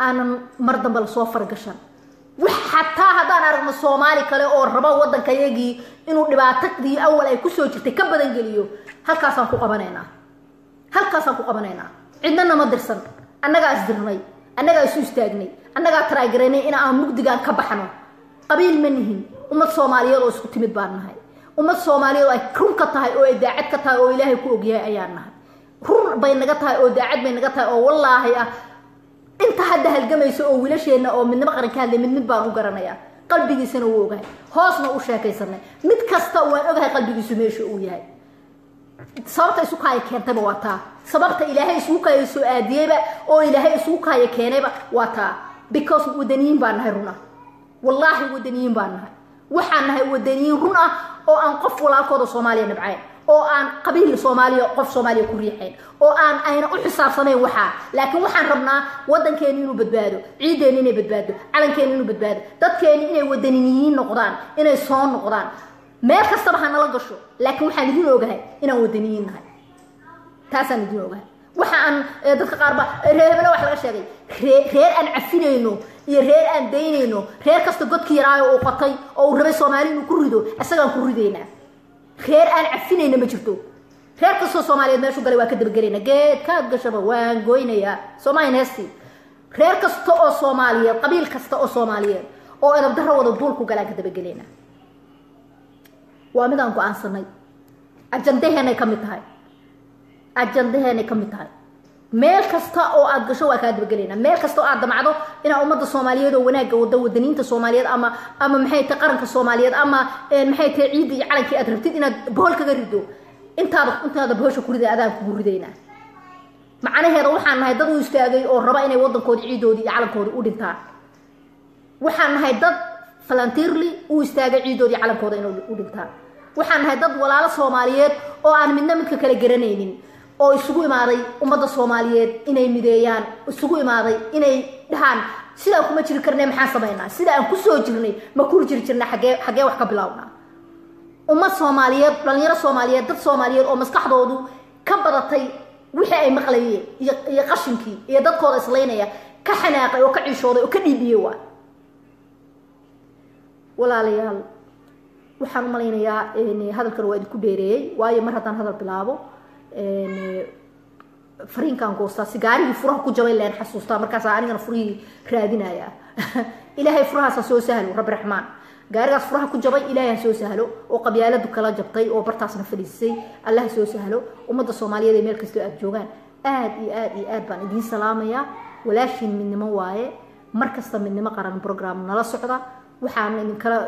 aanan mar dambe la soo fargashan wax xataa haddaan aragno Soomaali kale oo raba wadankayagii inuu dhibaatadii awal ay ku soo jirtay ka badan geliyo halkaasaan ku qabanaynaa halkaasaan ku qabanaynaa cidna ma dirsan annaga isdirnay annaga isu istaagnay annaga taraagareynay in aan mugdigaan ka baxno qabiil ma nihin ummad Soomaaliyeed oo isku timid baan nahay ummad Soomaaliyeed oo ay run ka tahay oo ay daacad ka tahay oo Ilaahay ku ogyahay ayaan nahay run bay naga tahay oo daacad bay naga tahay oo wallaahi ah inta hadda halgamayso oo wiilasheena oo midnimo qaran ka hadlay mid mid baan u garanayaa qalbigiisana uu ogahay hoosna u sheekaysanay mid kasta waan ogahay qalbigiisu meesha uu yahay sababta isu kaay keentayba waa taa sababta Ilaahay isu kaay soo aadiyayba oo Ilaahay isu kaay keenayba waa taa because wadaniin baan nahay runa wallahi wadaniin baan nahay waxaan nahay wadaniin run ah oo aan qof walaalkooda Soomaaliya nabcayn oo aan qabiil Soomaaliya qof Soomaaliya ku riixayn oo aan ayna u xisaabsanayn waxa laakiin waxaan rabnaa wadankeena inuu badbaado ciideena inay badbaado calankeena inuu badbaado dadkeena inay wadaniyiin noqdaan inay soo noqdaan meel kasta waxaan la gasho laakiin waxaan idin ogahay inaan wadaniyiin nahay taasaan idin ogahay waxaan dadka qaar ba reebana wax laga sheegay reer aan cafinayno iyo reer aan daynayno reer kasta godkii yaraayo oo qatay oo uu rabay Soomaali inuu ku rido asagaan ku rideynaa reer aan cafinayna ma jirto reer kasta Soomaaliyeed meeshu galay waa ka dabagaleena geed ka gashaba waan gooynaya Soomaaliyeed heesti reer kasta oo Soomaaliyeed qabiil kasta oo Soomaaliyeed oo edab darro wada duul ku galaan ka dabagaleena waa mid aan go'aansanay ajandaheena ka mid tahay ajandaheena ka mid tahay meel kasta oo aad gasho waa ka dabagaleena meel kasta oo aad damacdo ina ummadda Soomaaliyeed oo wanaaga wada wadaniinta Soomaaliyeed ama ama maxay tahay qaranka Soomaaliyeed ama maxay tahay ciid iyo calankii aad rabtid inaad bohol kaga rido intaada intaada bohosha ku riday adaan ku ridayna macnaheedu waxaan nahay dad u istaagay oo raba inay wadankooda ciidoodii iyo calankooda u dhintaan waxaan nahay dad volunteerly u istaagay ciidoodii calankooda inay u dhintaan waxaan nahay dad walaalo Soomaaliyeed oo aan midna midka kale garanaynin oo isugu imaaday ummadda Soomaaliyeed inay mideeyaan isugu imaaday inay dhahan sida kuma jiri karnay maxaa sameeynaa sida aan ku soo jirnay ma ku jiri jirnaa xagee xagee wax ka bilaawna ummad Soomaaliyeed dhalinyaro Soomaaliyeed dad Soomaaliyeed oo maskaxdoodu ka badatay wixii ay maqlayeen iyo qashinkii iyo dadkooda islaynaya ka xanaaqay oo ka ciishooday oo ka dhiibiyay waa walaalayaal waxaan u malaynayaa in hadalkan waa idinku dheereeyay waayo mar haddaan hadal bilaabo een fariinkan goosta sigaarigi furaha ku jabay leen xasuustaa markaas anigana furihii raadinaya ilaahay furahaas soo sahlo rabbi raxmaan gaarigaas furaha ku jabay ilaahay soo sahlo oo qabyaaladu kala jabtay oo bartaasna fadhiisay allah soo sahlo ummadda Soomaaliyeed ee meel kasta aad joogaan aad iyo aad iyo aad baan idin salaamaya walaashin midnimo waaye mar kasta midnimo qaran program nala socda waxaan idin kala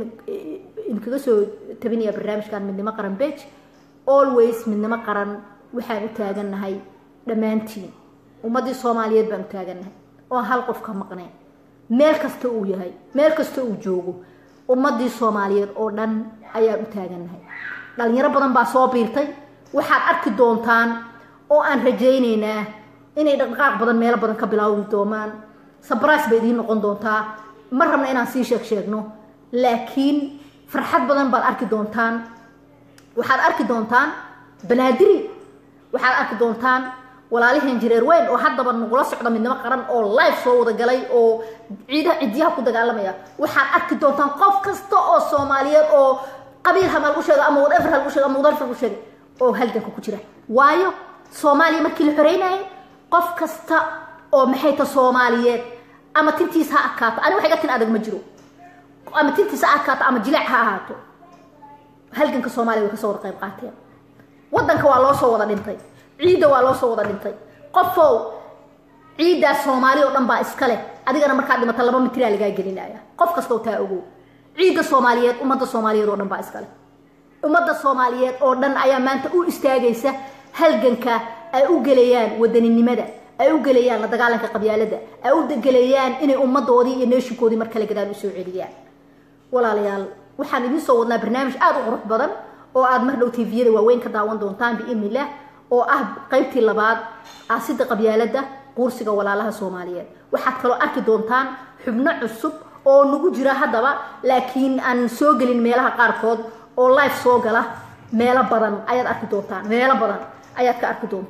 in kaga soo tabinaya barnaamijkan midnimo qaran page always midnimo qaran waxaan u taaganahay dhamaantiin ummadii Soomaaliyeed baan u taaganahay oo hal qof ka maqneen meel kasta uu yahay meel kasta uu joogo ummadii Soomaaliyeed oo dhan ayaan u taaganahay dhalinyaro badan baa soo biirtay waxaad arki doontaan oo aan rajaynaynaa inay dhaqdhaqaaq badan meel badan ka bilaawi doonaan surprise bay idin noqon doontaa mar rabna inaan sii sheeg sheegno laakiin farxad badan baad arki doontaan waxaad arki doontaan banaadiri waxaad arki doontaan walaalihiin jireer weyn oo haddaba nagula socda midnimo qaran oo live soo wada galay oo ciidaha cidiyaha ku dagaalamaya waxaad arki doontaan qof kasta oo Soomaaliyeed oo qabiil hamal u sheega ama whatever hal u sheega ama whatever u sheega oo halganka ku jira waayo Soomaaliya markii la xoreynay qof kasta oo maxay ta Soomaaliyeed ama tintiisa ha akaato ani waxa tin adag ma jiro ama tintiisa ha akaato ama jilac ha ahaato halganka Soomaaliya way ka soo qayb qaateen wadanka waa loo soo wada dhintay ciida waa loo soo wada dhintay qofow ciida Soomaaliya oo dhan baa iska leh adigana marka dhimata laba mitir laga gelinaya qof kasta oo taa ogow ciida Soomaaliyeed ummadda Soomaaliyeed oo dhan baa iska leh ummadda Soomaaliyeed oo dhan ayaa maanta u istaagaysa halganka ay u galayaan wadaninimada ay u galayaan la dagaalanka qabyaalada ay u galayaan inay ummadoodii iyo neeshinkoodii mar kale gadaan u soo celiyaan walaalayaal waxaan idin soo wadnaa barnaamij aad u qurux badan oo aad mar dhow T V-yada waaweyn ka daawan doontaan bi'imillah oo ah qaybtii labaad aasida qabyaalada quursiga walaalaha Soomaaliyeed waxaad kale arki doontaan xubno cusub oo nagu jira hadaba laakiin aan soo galin meelaha qaarkood oo live soo gala meelo badan ayaad arki doontaan meelo badan ayaad ka arki doontaan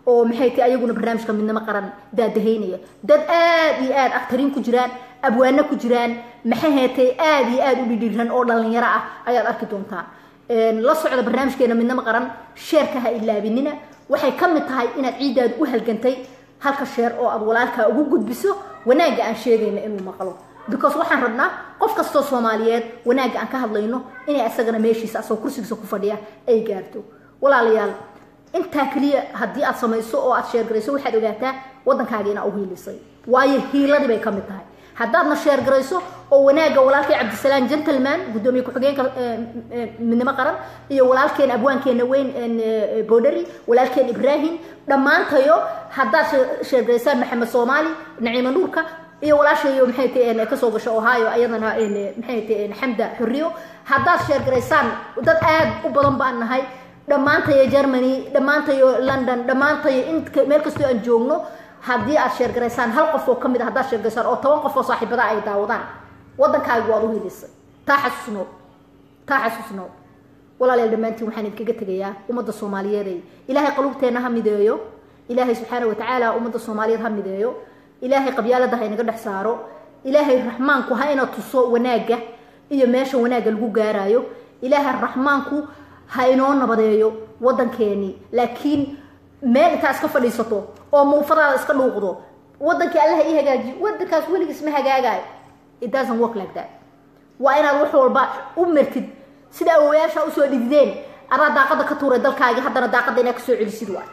oo maxay tahay ayaguna barnaamijka midnimo qaran daadaheynaya dad aad iyo aad aktariin ku jiraan abwaano ku jiraan maxay heetay aad iyo aad u dhidhiiran oo dhalinyaro ah ayaad arki doontaa la socda barnaamijkeena midnimo qaran sheerka ha ilaabinina waxay ka mid tahay inaad ciidaad u halgantay halka sheer oo aad walaalka ugu gudbiso wanaaga aan sheegayna inuu maqlo because waxaan rabnaa qof kastoo Soomaaliyeed wanaaga aan ka hadlayno inay asagana meeshiisa asoo kursigiisa ku fadhiya ay gaarto walaalayaal inta kaliya hadii aad samayso oo aad sheer garayso waxaad ogaataa wadankaaga ina u hiilisay waayo hiiladii bay ka mid tahay haddaadna sheer garayso oo wanaaga walaalkay Cabdisalaam Gentleman gudoomiye ku-xigeenka midnimo qaran iyo walaalkeen abwaankeena weyn Boodari walaalkeen Ibrahim dhamaantayo haddaad sheer garaysaan Maxamed Soomaali Naciima Nuurka iyo walaashayo maxay tahay ka soo gasho Ohio ayadana maxay tahay Xamda Xuriyo haddaad sheer garaysaan dad aad u badan baan nahay dhamaantayo Germany dhamaantayo London dhamaantayo in meel kastoo aan joogno haddii aad sheer garaysaan hal qof oo kamid ah haddaad sheer garaysaan oo toban qof oo saaxiibada ay daawadaan wadankaaga waad u hiilisay taa xasuusno taa xasuusno walaalayaal dhamaantiin waxaan idinkaga tegayaa ummadda Soomaaliyeed ilaahay qalubteena ha mideeyo ilaahay subxaanahu wa ta'aala ummadda Soomaaliyeed ha mideeyo ilaahay qabyaalada ha inaga dhex saaro ilaahay raxmaanku ha ina tuso wanaaga iyo meesha wanaaga lagu gaarayo ilaahay raxmaanku ha inoo nabadeeyo wadankeeni laakiin meel inta iska fadhiisato oo muufadaada iska dhuuqdo wadankii Allah ii hagaaji wadankaas weligiis ma hagaagay it doesn't work like that waa inaad wax walba u martid sida awooyaasha u soo dhigdeen ara daaqada ka tuuray dalkaaga haddana daaqada inaad ka soo celisid waa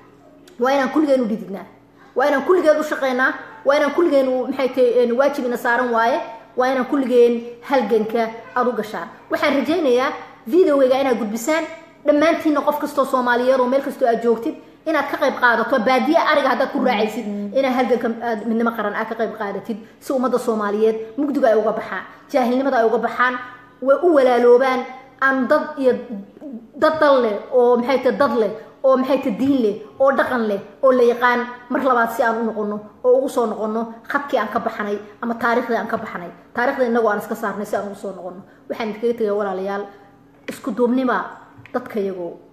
waa inaan kulligeen u dhididnaa waa inaan kulligeen u shaqeynaa waa inaan kulligeen maxay tahay waajib ina saaran waaye waa inaan kulligeen halganka aad u gashaan waxaan rajaynayaa videoga inaad gudbisaan dhammaantiina qof kastoo Soomaaliyeed oo meel kastoo aad joogtid inaad ka qayb qaadato baadiya ariga hadda ku raacaysid ina halganka midnimo qaran aad ka qayb qaadatid si ummadda Soomaaliyeed mugdiga ay uga baxaan jaahilnimada ay uga baxaan way u walaaloobaan aan dad iyo dad leh oo maxay tahay dad leh oo maxay tahay diin leh oo dhaqan leh oo la yaqaan mar labaad si aan u noqono oo ugu soo noqono khadkii aan ka baxnay ama taariikhdii aan ka baxnay taariikhda inagu aan iska saarnay si aan ugu soo noqono waxaan idinkaga tagay walaalayaal isku duubnima dadka iyagu